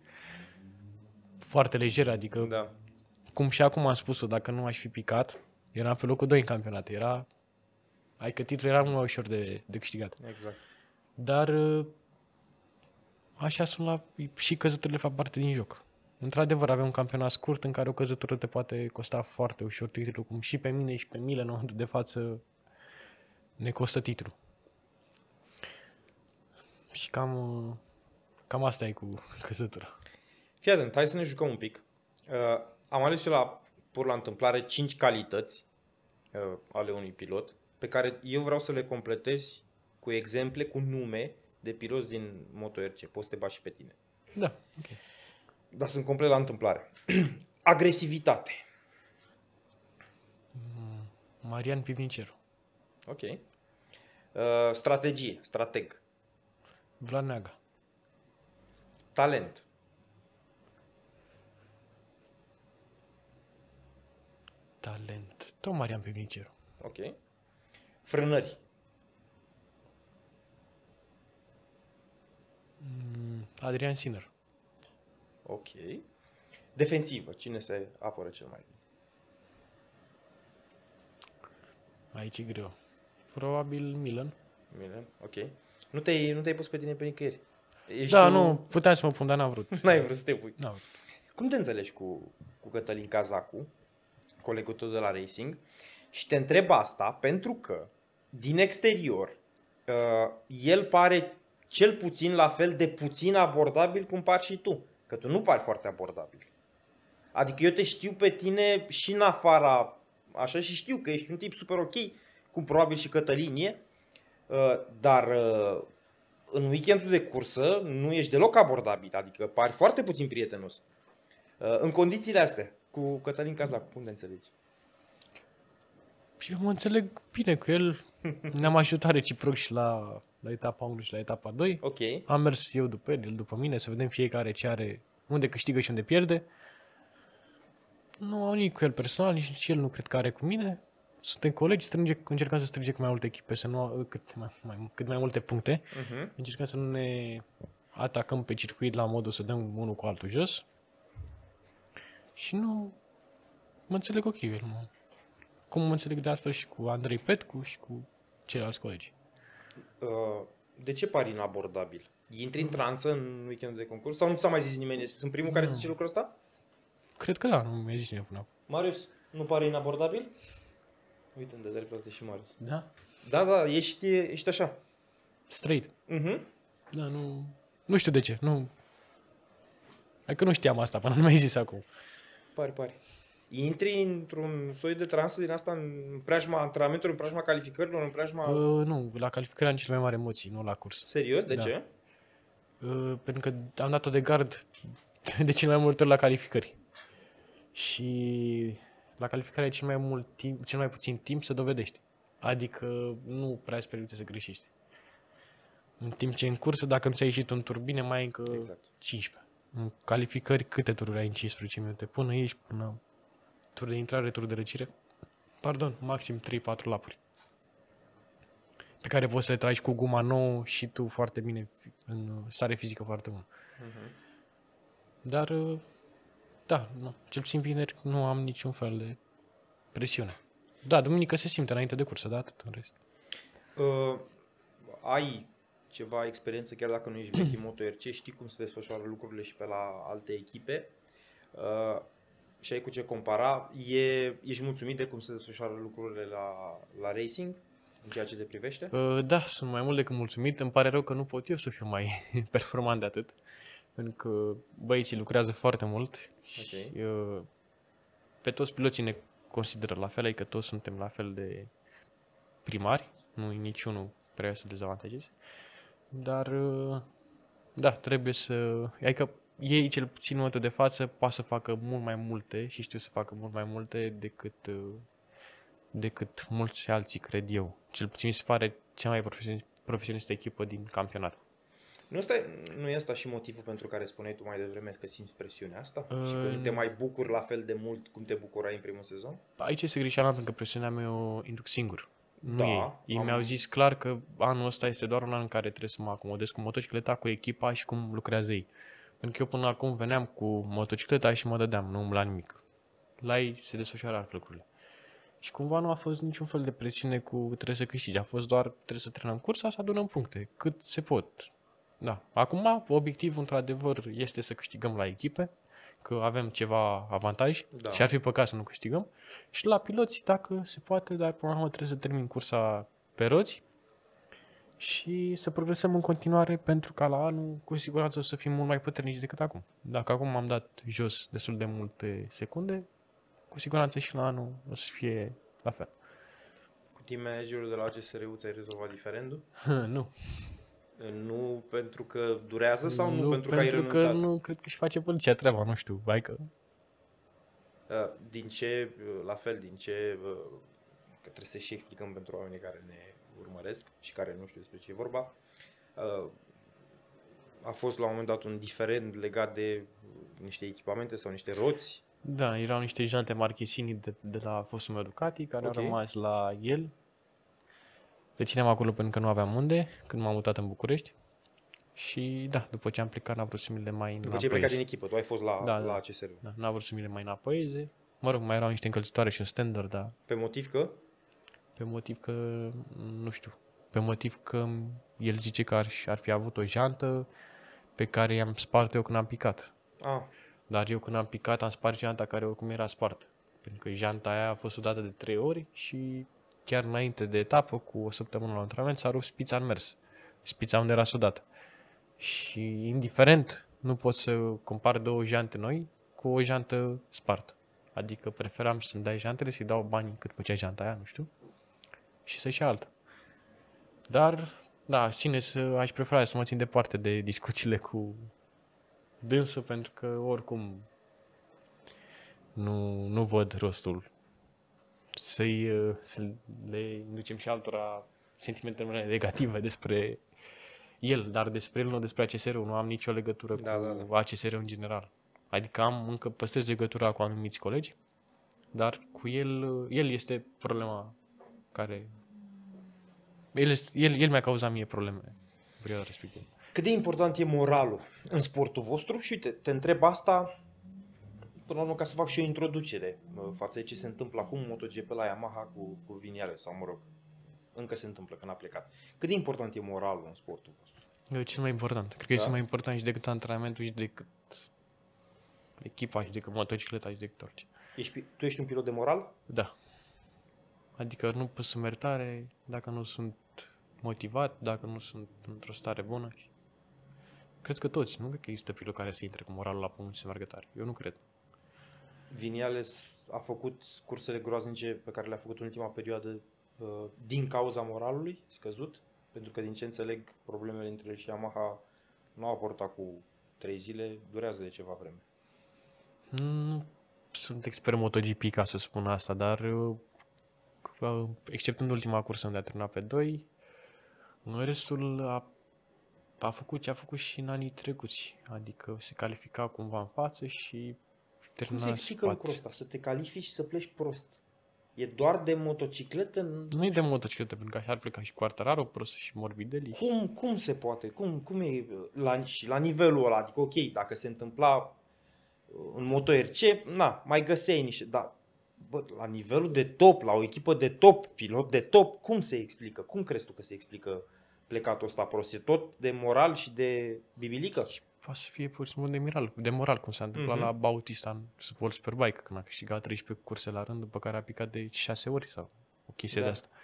foarte lejer, adică Da. cum și acum am spus-o, dacă nu aș fi picat, eram pe locul doi în campionat, era, adică titlul era mult mai ușor de, de câștigat. Exact. Dar uh, așa sunt la, și căzăturile fac parte din joc. Într-adevăr, avem un campionat scurt în care o căzătură te poate costa foarte ușor titlul, cum și pe mine și pe Mile în momentul de față ne costă titlul. Și cam, uh, cam asta e cu căzătura. Fii atent, hai să ne jucăm un pic. Uh, am ales eu la, pur la întâmplare cinci calități uh, ale unui pilot pe care eu vreau să le completezi cu exemple, cu nume de piloți din MotoRC. Poți să te bagi și pe tine. Da, ok. Dar sunt complet la întâmplare. Agresivitate. Marian Pivniceru, Ok. Uh, strategie, strateg. Vlad Neaga, Talent. talent, tot Marian Pivniceru, Ok. Frânări. mm, Adrian Sinner, Ok. Defensivă. Cine se apără cel mai bine? aici e greu. Probabil Milan. Bine. Ok. Nu te-ai, nu te-ai pus pe tine pe nicăieri. Ești Da, tu- nu, puteam să mă pun, dar n-am vrut. N-ai vrut să te pui. N-am vrut. Cum te înțelegi cu, cu Cătălin Cazacu, colegul tău de la Racing? Și te întreb asta pentru că, din exterior, uh, el pare cel puțin la fel de puțin abordabil cum pari și tu. Că tu nu pari foarte abordabil. Adică eu te știu pe tine și în afara așa și știu că ești un tip super ok, cum probabil și Cătălin e, uh, dar uh, în weekendul de cursă nu ești deloc abordabil, adică pari foarte puțin prietenos. Uh, în condițiile astea, cu Cătălin Cazacu, cum te înțelegi? Eu mă înțeleg bine cu el. Ne-am ajutat reciproc și la, la etapa unu și la etapa doi. Ok, Am mers eu după el, el după mine, să vedem fiecare ce are, unde câștigă și unde pierde. Nu am nimic cu el personal, nici el nu cred că are cu mine. Suntem colegi, strânge, încercăm să strângem cât mai multe echipe, să nu, cât, mai, mai, cât mai multe puncte. uh-huh. Încercăm să nu ne atacăm pe circuit la modul să dăm unul cu altul jos. Și nu mă înțeleg ok el. Mă. Cum mă înțeleg de altfel și cu Andrei Petcu și cu ceilalți colegi. uh, De ce pari inabordabil? Intri în transă în weekendul de concurs sau nu ți-a mai zis nimeni? Sunt primul care zice lucrul ăsta? Cred că da, nu mi-a zis nimeni până acum. Marius, nu pare inabordabil? Uite, îmi dă dreptate și Marius. Da? Da, da, ești, ești așa. Straight. Uh-huh. Da, nu... Nu știu de ce, nu... Adică nu știam asta până nu mi-ai zis acum. Pare, pare. Intri într-un soi de transă din asta în preajma antrenamentului, în preajma calificărilor, în preajma... Uh, nu, la calificări am cele mai mari emoții, nu la curs. Serios? De Da. ce? Uh, pentru că am dat-o de gard de cel mai multe ori la calificări. Și la calificare ai cel mai mult timp, cel mai puțin timp să dovedești. Adică nu prea îți permite să greșești. În timp ce în cursă, dacă nu ți-a ieșit un tur bine, mai ai încă Exact. cincisprezece. În calificări, câte tururi ai în cincisprezece minute? Până ieși, până tur de intrare, tur de răcire. Pardon, maxim trei patru lapuri. Pe care poți să le tragi cu guma nouă și tu foarte bine, în stare fizică foarte bună. Uh-huh. Dar, da, nu, cel puțin vineri nu am niciun fel de presiune. Da, duminică se simte înainte de cursă, da, atât în rest. Uh, ai ceva experiență, chiar dacă nu ești vechi în MotoRC, știi cum se desfășoară lucrurile și pe la alte echipe uh, și ai cu ce compara. E, ești mulțumit de cum se desfășoară lucrurile la, la racing, în ceea ce te privește? Uh, da, sunt mai mult decât mulțumit. Îmi pare rău că nu pot eu să fiu mai performant de atât. Pentru că băieții lucrează foarte mult și Okay. uh, pe toți piloții ne consideră la fel, adică toți suntem la fel de primari, nu e niciunul prea să dezavantajeze. Dar, uh, da, trebuie să... Adică ei, cel puțin în momentul de față, poate să facă mult mai multe și știu să facă mult mai multe decât, uh, decât mulți alții, cred eu. Cel puțin mi se pare cea mai profesion- profesionistă echipă din campionat. Nu, asta, nu e asta și motivul pentru care spuneai tu mai devreme că simți presiunea asta? Uh, și că nu te nu. mai bucuri la fel de mult cum te bucurai în primul sezon? Aici este greșeala, pentru că presiunea mea o induc singur. Nu Da, ei. Ei am- mi-au zis clar că anul ăsta este doar un an în care trebuie să mă acomodez cu motocicleta, cu echipa și cum lucrează ei. Pentru că eu până acum veneam cu motocicleta și mă dădeam, nu umbla nimic. La ei se desfășoară altfel lucrurile. Și cumva nu a fost niciun fel de presiune cu trebuie să câștigi. A fost doar trebuie să trenăm cursa, să adunăm puncte, cât se pot. Da. Acum, obiectivul, într-adevăr, este să câștigăm la echipe, că avem ceva avantaj Da. și ar fi păcat să nu câștigăm. Și la piloți, dacă se poate, dar până la urmă trebuie să termin cursa pe roți și să progresăm în continuare, pentru că la anul, cu siguranță, o să fim mult mai puternici decât acum. Dacă acum am dat jos destul de multe secunde, cu siguranță și la anul o să fie la fel. Cu team managerul de la A C S R U ți-ai rezolvat diferendul? Nu. Nu pentru că durează sau nu, nu pentru că ai pentru că renunțat? nu cred că își face poliția treaba, nu știu, hai că... Uh, Din ce, uh, la fel, din ce, uh, că trebuie să și explicăm pentru oamenii care ne urmăresc și care nu știu despre ce e vorba, uh, a fost la un moment dat un diferend legat de niște echipamente sau niște roți. Da, erau niște jante Marchesini de, de la fostul meu Ducati, care Ok. au rămas la el. Le țineam acolo pentru că nu aveam unde, când m-am mutat în București. Și da, după ce am plecat, n-a vrut să mi le mai După ce ai plecat din înapoieze. echipă, tu ai fost la, Da, la da. A C S R U. Da, n-a vrut să mi le mai înapoieze. Mă rog, mai erau niște încălzitoare și un stander, dar Pe motiv că? pe motiv că, nu știu, pe motiv că el zice că ar, ar fi avut o jantă pe care i-am spart eu când am picat. Ah, Dar eu când am picat am spart janta care oricum era spartă. Pentru că janta aia a fost udată de trei ori și chiar înainte de etapă, cu o săptămână la antrenament, s-a rupt spița în mers. Spița unde era sudată. Și indiferent, nu pot să compar două jante noi cu o jantă spartă. Adică preferam să-mi dai jantele, să-i dau bani cât făcea janta aia, nu știu, și să-și ia altă. Dar, da, ține să, aș prefera să mă țin departe de discuțiile cu dânsul, pentru că oricum nu, nu văd rostul să-i, să le inducem și altora sentimentele mele negative despre el, dar despre el, nu despre A C S R-ul. Nu am nicio legătură Da, cu da, da. A C S R-ul în general. Adică am, încă păstrez legătura cu anumiți colegi, dar cu el, el este problema care... El, este, el, el mi-a cauzat mie probleme în perioada respectivă. cât de important e moralul în sportul vostru? Și uite, te întreb asta până la urmă ca să fac și o introducere uh, față de ce se întâmplă acum în MotoGP la Yamaha cu, cu Vignales, sau mă rog, încă se întâmplă că n-a plecat. Cât de important e moralul în sportul vostru? E cel mai important. Cred că Da? este mai important și decât antrenamentul și decât echipa și decât motocicleta și decât orice. Ești, pi- tu ești un pilot de moral? Da. Adică nu pot să merg tare dacă nu sunt motivat, dacă nu sunt într-o stare bună. Cred că toți, nu cred că există pilot care să intre cu moralul la pământ și să meargă tare. Eu nu cred. Vinales a făcut cursele groaznice pe care le-a făcut în ultima perioadă uh, din cauza moralului scăzut, pentru că din ce înțeleg problemele între el și Yamaha nu au apărut cu trei zile, durează de ceva vreme. Nu sunt expert MotoGP ca să spun asta, dar uh, exceptând ultima cursă unde a terminat pe doi, în restul a, a făcut ce a făcut și în anii trecuți, adică se califica cumva în față și Cum se explică lucrul ăsta? Să te califici și să pleci prost. E doar de motocicletă? Nu e de motocicletă, pentru că așa ar pleca și Quartararo, prost și Morbidelli. Cum, cum se poate? Cum, cum e la, și la nivelul ăla? Adică, ok, dacă se întâmpla în Moto R C, na, mai găseai niște, dar bă, la nivelul de top, la o echipă de top, pilot de top, cum se explică? Cum crezi tu că se explică plecatul ăsta prost? E tot de moral și de bibilică? Poate să fie pur și simplu de moral, de moral cum s-a întâmplat mm-hmm. la Bautista în World Superbike, când a câștigat treisprezece curse la rând, după care a picat de șase ori sau o chestie da. de asta.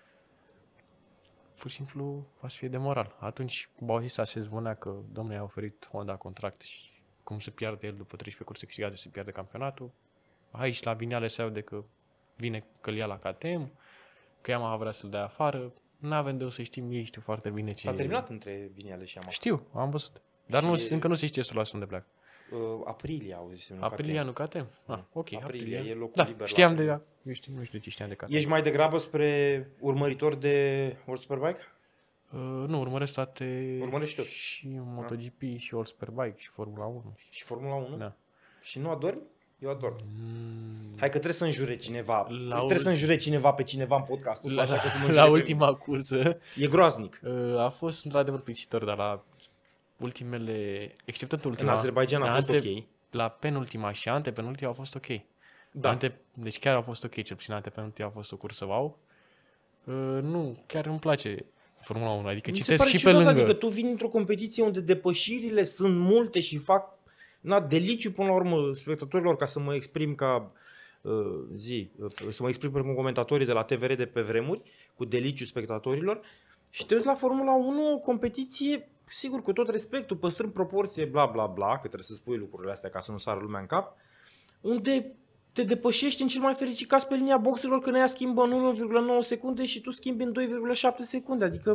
Pur și simplu poate să fie de moral. Atunci Bautista se zvonea că domnul i-a oferit Honda contract și cum se pierde el după treisprezece curse câștigate, se pierde campionatul. Aici la Vinales se aude că vine că-l ia la K T M, că Yamaha vrea să-l dea afară. N-avem de o să știm, ei știu foarte bine ce... S-a terminat între Vinales și Yamaha. Știu, am văzut. Dar nu, încă nu se știe o sută la sută unde pleacă. Uh, aprilie, auzi. Aprilia, nu K T M? Ah, ok, Aprilia, Aprilia. e locul da, liber. Știam la... de, eu știu, nu știu de ce știam de K T M. Ești mai degrabă spre urmăritor de World Superbike? Uh, nu, urmăresc toate... Urmărești tot? Și MotoGP, da. și World Superbike, și Formula unu. Și Formula unu? Da. Și nu adormi? Eu adorm. Mm. Hai că trebuie să înjure cineva. La trebuie ul... să înjure cineva pe cineva în podcastul la, așa că să la ultima cursă. E groaznic. Uh, a fost într-adevăr pisitor, dar la ultimele, exceptând ultima. În Azerbaijan a fost ante, ok. La penultima și antepenultima a fost ok. Da. Ante, deci chiar a fost ok, cel puțin antepenultima a fost o cursă wow. Uh, nu, chiar îmi place Formula unu, adică Mi citesc și ciudat, pe lângă. Adică tu vii într-o competiție unde depășirile sunt multe și fac na, deliciu până la urmă spectatorilor, ca să mă exprim ca uh, zi, uh, să mă exprim precum comentatorii de la T V R de pe vremuri, cu deliciu spectatorilor. Și te uiți la Formula unu, o competiție, sigur, cu tot respectul, păstrând proporție, bla bla bla, că trebuie să spui lucrurile astea ca să nu sară lumea în cap, unde te depășești în cel mai fericit caz pe linia boxurilor când ea schimbă în unu virgulă nouă secunde și tu schimbi în doi virgulă șapte secunde, adică...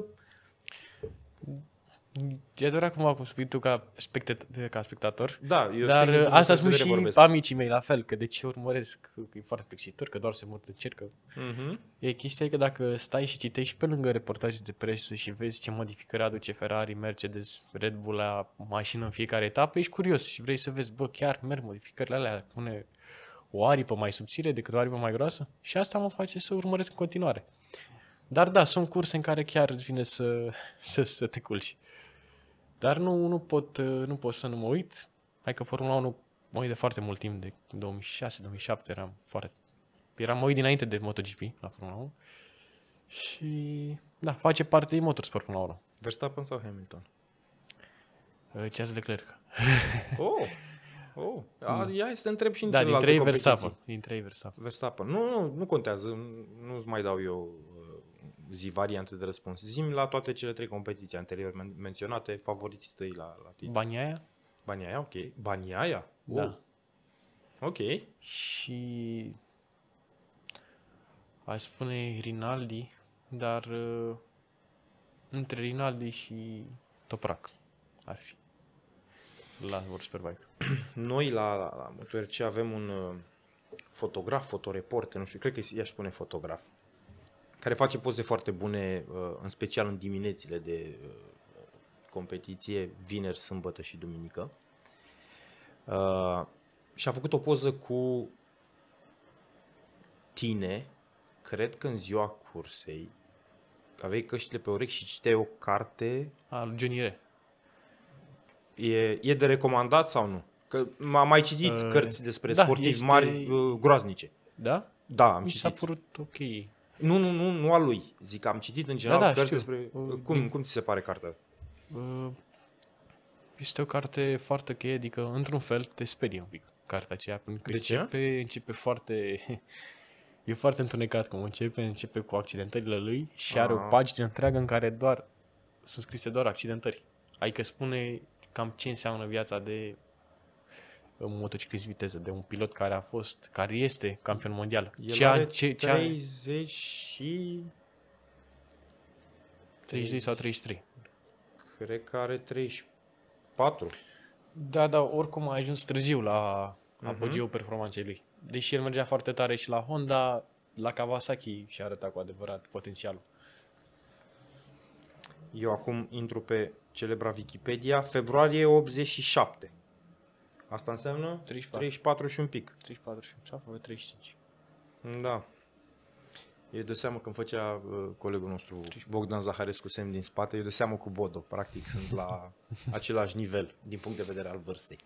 E adevărat cum acum spui tu ca, spectat- ca spectator, da, eu dar știu asta spun și vorbesc. amicii mei la fel, că de ce urmăresc, că e foarte plexitor, că doar se mult încercă. Uh-huh. E chestia că dacă stai și citești pe lângă reportaje de presă și vezi ce modificări aduce Ferrari, Mercedes, Red Bull la mașină în fiecare etapă, ești curios și vrei să vezi, bă, chiar merg modificările alea, pune o aripă mai subțire decât o aripă mai groasă și asta mă face să urmăresc în continuare. Dar da, sunt curse în care chiar îți vine să, să, să te culci. Dar nu, nu, pot, nu pot să nu mă uit. Hai că Formula unu mă uit de foarte mult timp, de două mii șase două mii șapte eram foarte... Eram mă uit dinainte de MotoGP la Formula unu. Și da, face parte din Motorsport Formula unu. Verstappen sau Hamilton? Charles Leclerc. Oh! Oh, a, ia să te întreb și în da, celelalte din trei competiții. Verstappen. Din trei Verstappen. Verstappen. Nu, nu, nu contează. Nu-ți mai dau eu zi variante de răspuns. Zi-mi la toate cele trei competiții anterior men- menționate, favoriții tăi la, la tine. Baniaia? Baniaia, ok. Baniaia? Da. Oh. Ok. Și aș spune Rinaldi, dar uh, între Rinaldi și Toprak ar fi la World Superbike. Noi la, la, la MotoRC avem un uh, fotograf, fotoreporter, nu știu, cred că i-aș spune fotograf, care face poze foarte bune, uh, în special în diminețile de uh, competiție, vineri, sâmbătă și duminică. Uh, și a făcut o poză cu tine, cred că în ziua cursei, aveai căștile pe urechi și citeai o carte. A, lui Johnny Re. E, e de recomandat sau nu? Că m-am mai citit uh, cărți despre da, sportivi este... mari uh, groaznice. Da? Da, am Mi citit. s-a părut ok. Nu, nu, nu, nu a lui. Zic, am citit în general da, da, cărți știu. despre... Uh, cum, din... cum ți se pare cartea? Uh, este o carte foarte ok, adică într-un fel te sperie un pic cartea aceea. Pentru că de ce? începe, începe foarte... E foarte întunecat cum începe, începe cu accidentările lui și are o Ah. pagină întreagă în care doar sunt scrise doar accidentări. Adică spune cam ce înseamnă viața de un motociclist viteză, de un pilot care a fost, care este campion mondial. El Ce are an- ce, ce are? treizeci și... treizeci și doi sau treizeci și trei. Cred că are treizeci și patru. Da, da, oricum a ajuns târziu la apogeul performanței lui. Deși el mergea foarte tare și la Honda, la Kawasaki și arăta cu adevărat potențialul. Eu acum intru pe celebra Wikipedia. Februarie optzeci și șapte. Asta înseamnă treizeci și patru. treizeci și patru și un pic. treizeci și patru și aproape treizeci și cinci. Da. Eu de seamă când făcea uh, colegul nostru Bogdan Zaharescu semn din spate, eu de seamă cu Bodo. Practic sunt la același nivel din punct de vedere al vârstei.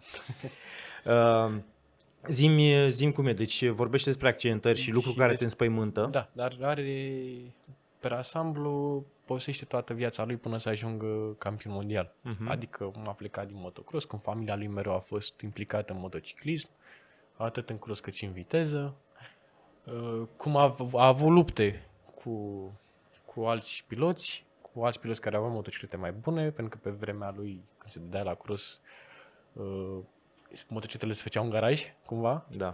Uh, Zi-mi, zi-mi cum e, deci vorbește despre accidentări și lucruri Și care des- te înspăimântă. Da, dar are, pe ansamblu, povestește toată viața lui până să ajungă campion mondial. Mhm. Adică a plecat din motocross, când familia lui mereu a fost implicată în motociclism, atât în cross cât și în viteză. Uh, Cum a, a avut lupte cu, cu alți piloți, cu alți piloți care aveau motociclete mai bune, pentru că pe vremea lui, când se dădea la cross, uh, motocicletele se făceau în garaj, cumva. Da.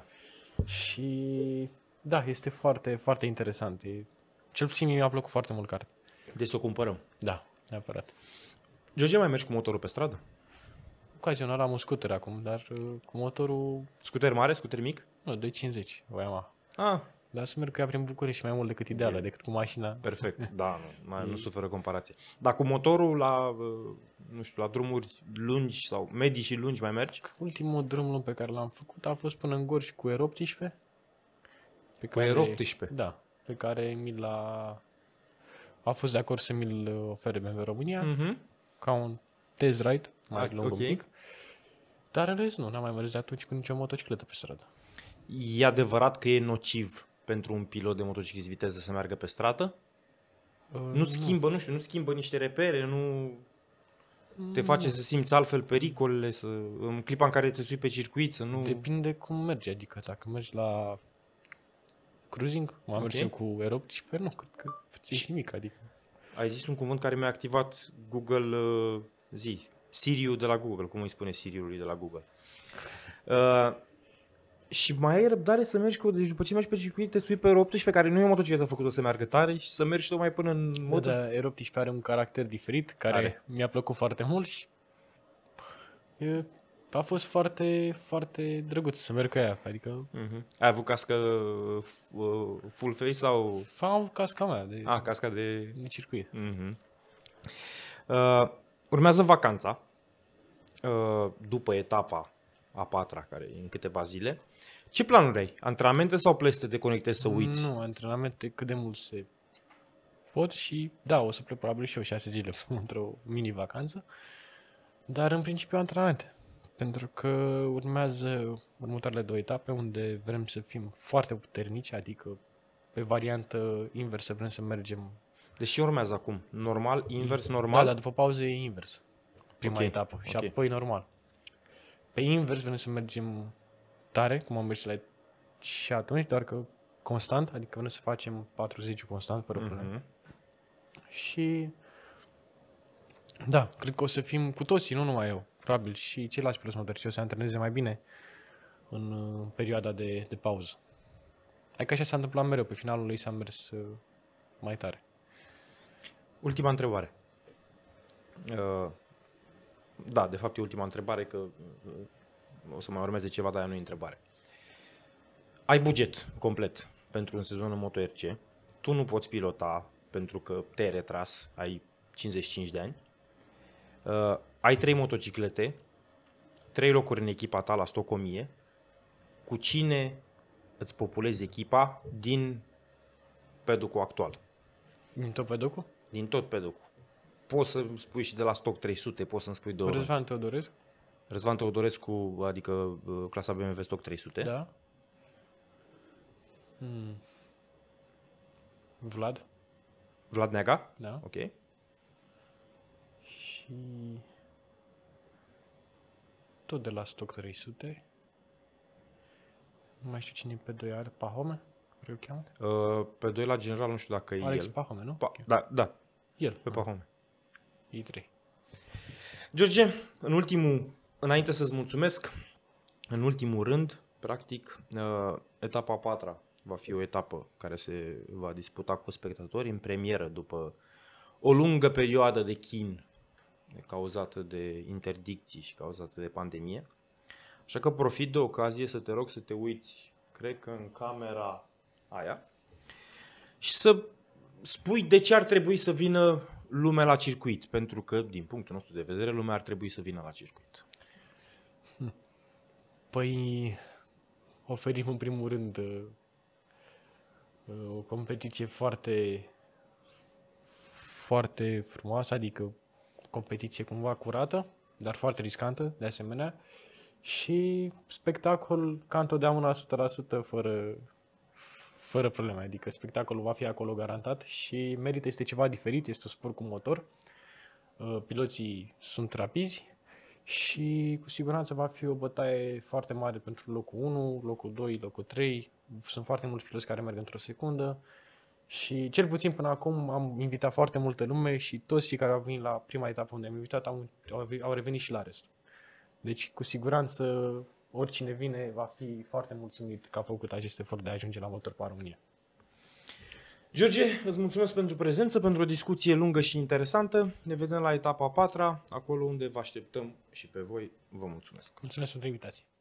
Și da, este foarte, foarte interesant. E, cel puțin mie mi-a plăcut foarte mult cartea. Deci să o cumpărăm. Da, neapărat. George, mai mergi cu motorul pe stradă? Ocazional am un scooter acum, dar uh, cu motorul, Scuter mare, scuter mic? nu, doi cincizeci, o Yamaha. Ah, Dar să merg cu ea prin București mai mult decât ideală, decât cu mașina. perfect. Da, nu, mai, nu suferă comparație. Dar cu motorul la, uh, nu știu, la drumuri lungi sau medii și lungi mai mergi? Ultimul drum lung pe care l-am făcut a fost până în Gorj cu R optsprezece. Pe Cu R optsprezece? Da, pe care mi l-a... A fost de acord să mi-l ofere B M W România, Mhm. ca un test ride, mai Ah, lung ok. un pic. Dar în rest nu, n-am mai mers de atunci cu nicio motocicletă pe stradă. E adevărat că e nociv pentru un pilot de motociclist viteză să meargă pe stradă? Uh, Nu schimbă, nu știu, nu schimbă niște repere, nu te face să simți altfel pericolele, să, în clipa în care te sui pe circuit, să nu... Depinde cum mergi, adică dacă mergi la cruising, cum am Ok. mers eu cu R optsprezece, nu, cred că ți nimic, adică. Ai zis un cuvânt care mi-a activat Google, uh, zi, Siri-ul de la Google, cum îi spune Siri-ului de la Google. Uh, și mai ai răbdare să mergi cu, deci după ce mergi pe circuit, te sui pe R optsprezece, pe care nu e o motocicletă făcută să meargă tare și să mergi tocmai până în Da, motor. dar R optsprezece are un caracter diferit, care Are. mi-a plăcut foarte mult și e, a fost foarte, foarte drăguț să merg cu ea, adică Uh-huh. Ai avut cască uh, f- uh, full face sau... am casca mea de, Ah, casca de... de circuit. Uh-huh. Uh, urmează vacanța, uh, după etapa a patra, care e în câteva zile. Ce planuri ai? Antrenamente sau pleci să te deconectezi să uiți? Nu, antrenamente cât de mult se pot și da, o să plec probabil și eu șase zile într-o mini-vacanță, dar în principiu antrenamente. Pentru că urmează următoarele două etape unde vrem să fim foarte puternici, adică pe variantă inversă vrem să mergem. Deci ce urmează acum? Normal, invers, Da, normal? dar după pauză e invers. Prima Ok, etapă și ok. apoi normal. Pe invers vrem să mergem tare, cum am mers la și atunci, doar că constant, adică vrem să facem patruzeci constant, fără probleme. Mhm. Și da, cred că o să fim cu toții, nu numai eu, probabil și ceilalți piloți motorici o să antreneze mai bine în uh, perioada de, de pauză. Adică așa s-a întâmplat mereu, pe finalul lui s-a mers uh, mai tare. Ultima întrebare. Uh, da, de fapt e ultima întrebare, că uh, o să mai urmeze ceva, dar aia nu e întrebare. Ai buget complet pentru un sezon în MotoRC. Tu nu poți pilota pentru că te-ai retras, ai cincizeci și cinci de ani. Uh, ai trei motociclete, trei locuri în echipa ta la Stock o mie. Cu cine îți populezi echipa din peducul actual? Din tot pe docu? Din tot peducul. Poți să spui și de la Stock trei sute, poți să-mi spui de o... Răzvan Teodorescu? Răzvan Teodorescu, adică uh, clasa B M W Stock trei sute. Da. Hmm. Vlad? Vlad Neaga? Da. Ok. Și tot de la Stock trei sute. Nu mai știu cine e pe doi are. Pahome? Care îl cheamă? Uh, pe doi la general, nu știu dacă e Alex el. Pahome, nu? Pa- da, da, El. pe Pahome. Ei trei. George, în ultimul, înainte să-ți mulțumesc, în ultimul rând, practic, uh, etapa a patra va fi o etapă care se va disputa cu spectatori în premieră după o lungă perioadă de chin cauzată de interdicții și cauzată de pandemie. Așa că profit de ocazie să te rog să te uiți, cred că în camera aia, și să spui de ce ar trebui să vină lumea la circuit, pentru că, din punctul nostru de vedere, lumea ar trebui să vină la circuit. Păi oferim în primul rând uh, o competiție foarte foarte frumoasă, adică competiție cumva curată, dar foarte riscantă de asemenea și spectacol ca întotdeauna o sută la sută fără fără probleme, adică spectacolul va fi acolo garantat și merită, este ceva diferit, este un sport cu motor, uh, piloții sunt rapizi și cu siguranță va fi o bătaie foarte mare pentru locul unu, locul doi, locul trei. Sunt foarte mulți piloți care merg într-o secundă și cel puțin până acum am invitat foarte multă lume și toți cei care au venit la prima etapă unde am invitat au, au revenit și la restul. Deci cu siguranță oricine vine va fi foarte mulțumit că a făcut acest efort de a ajunge la Motorpark România. George, îți mulțumesc pentru prezență, pentru o discuție lungă și interesantă. Ne vedem la etapa a patra, acolo unde vă așteptăm și pe voi. Vă mulțumesc. Mulțumesc pentru invitație.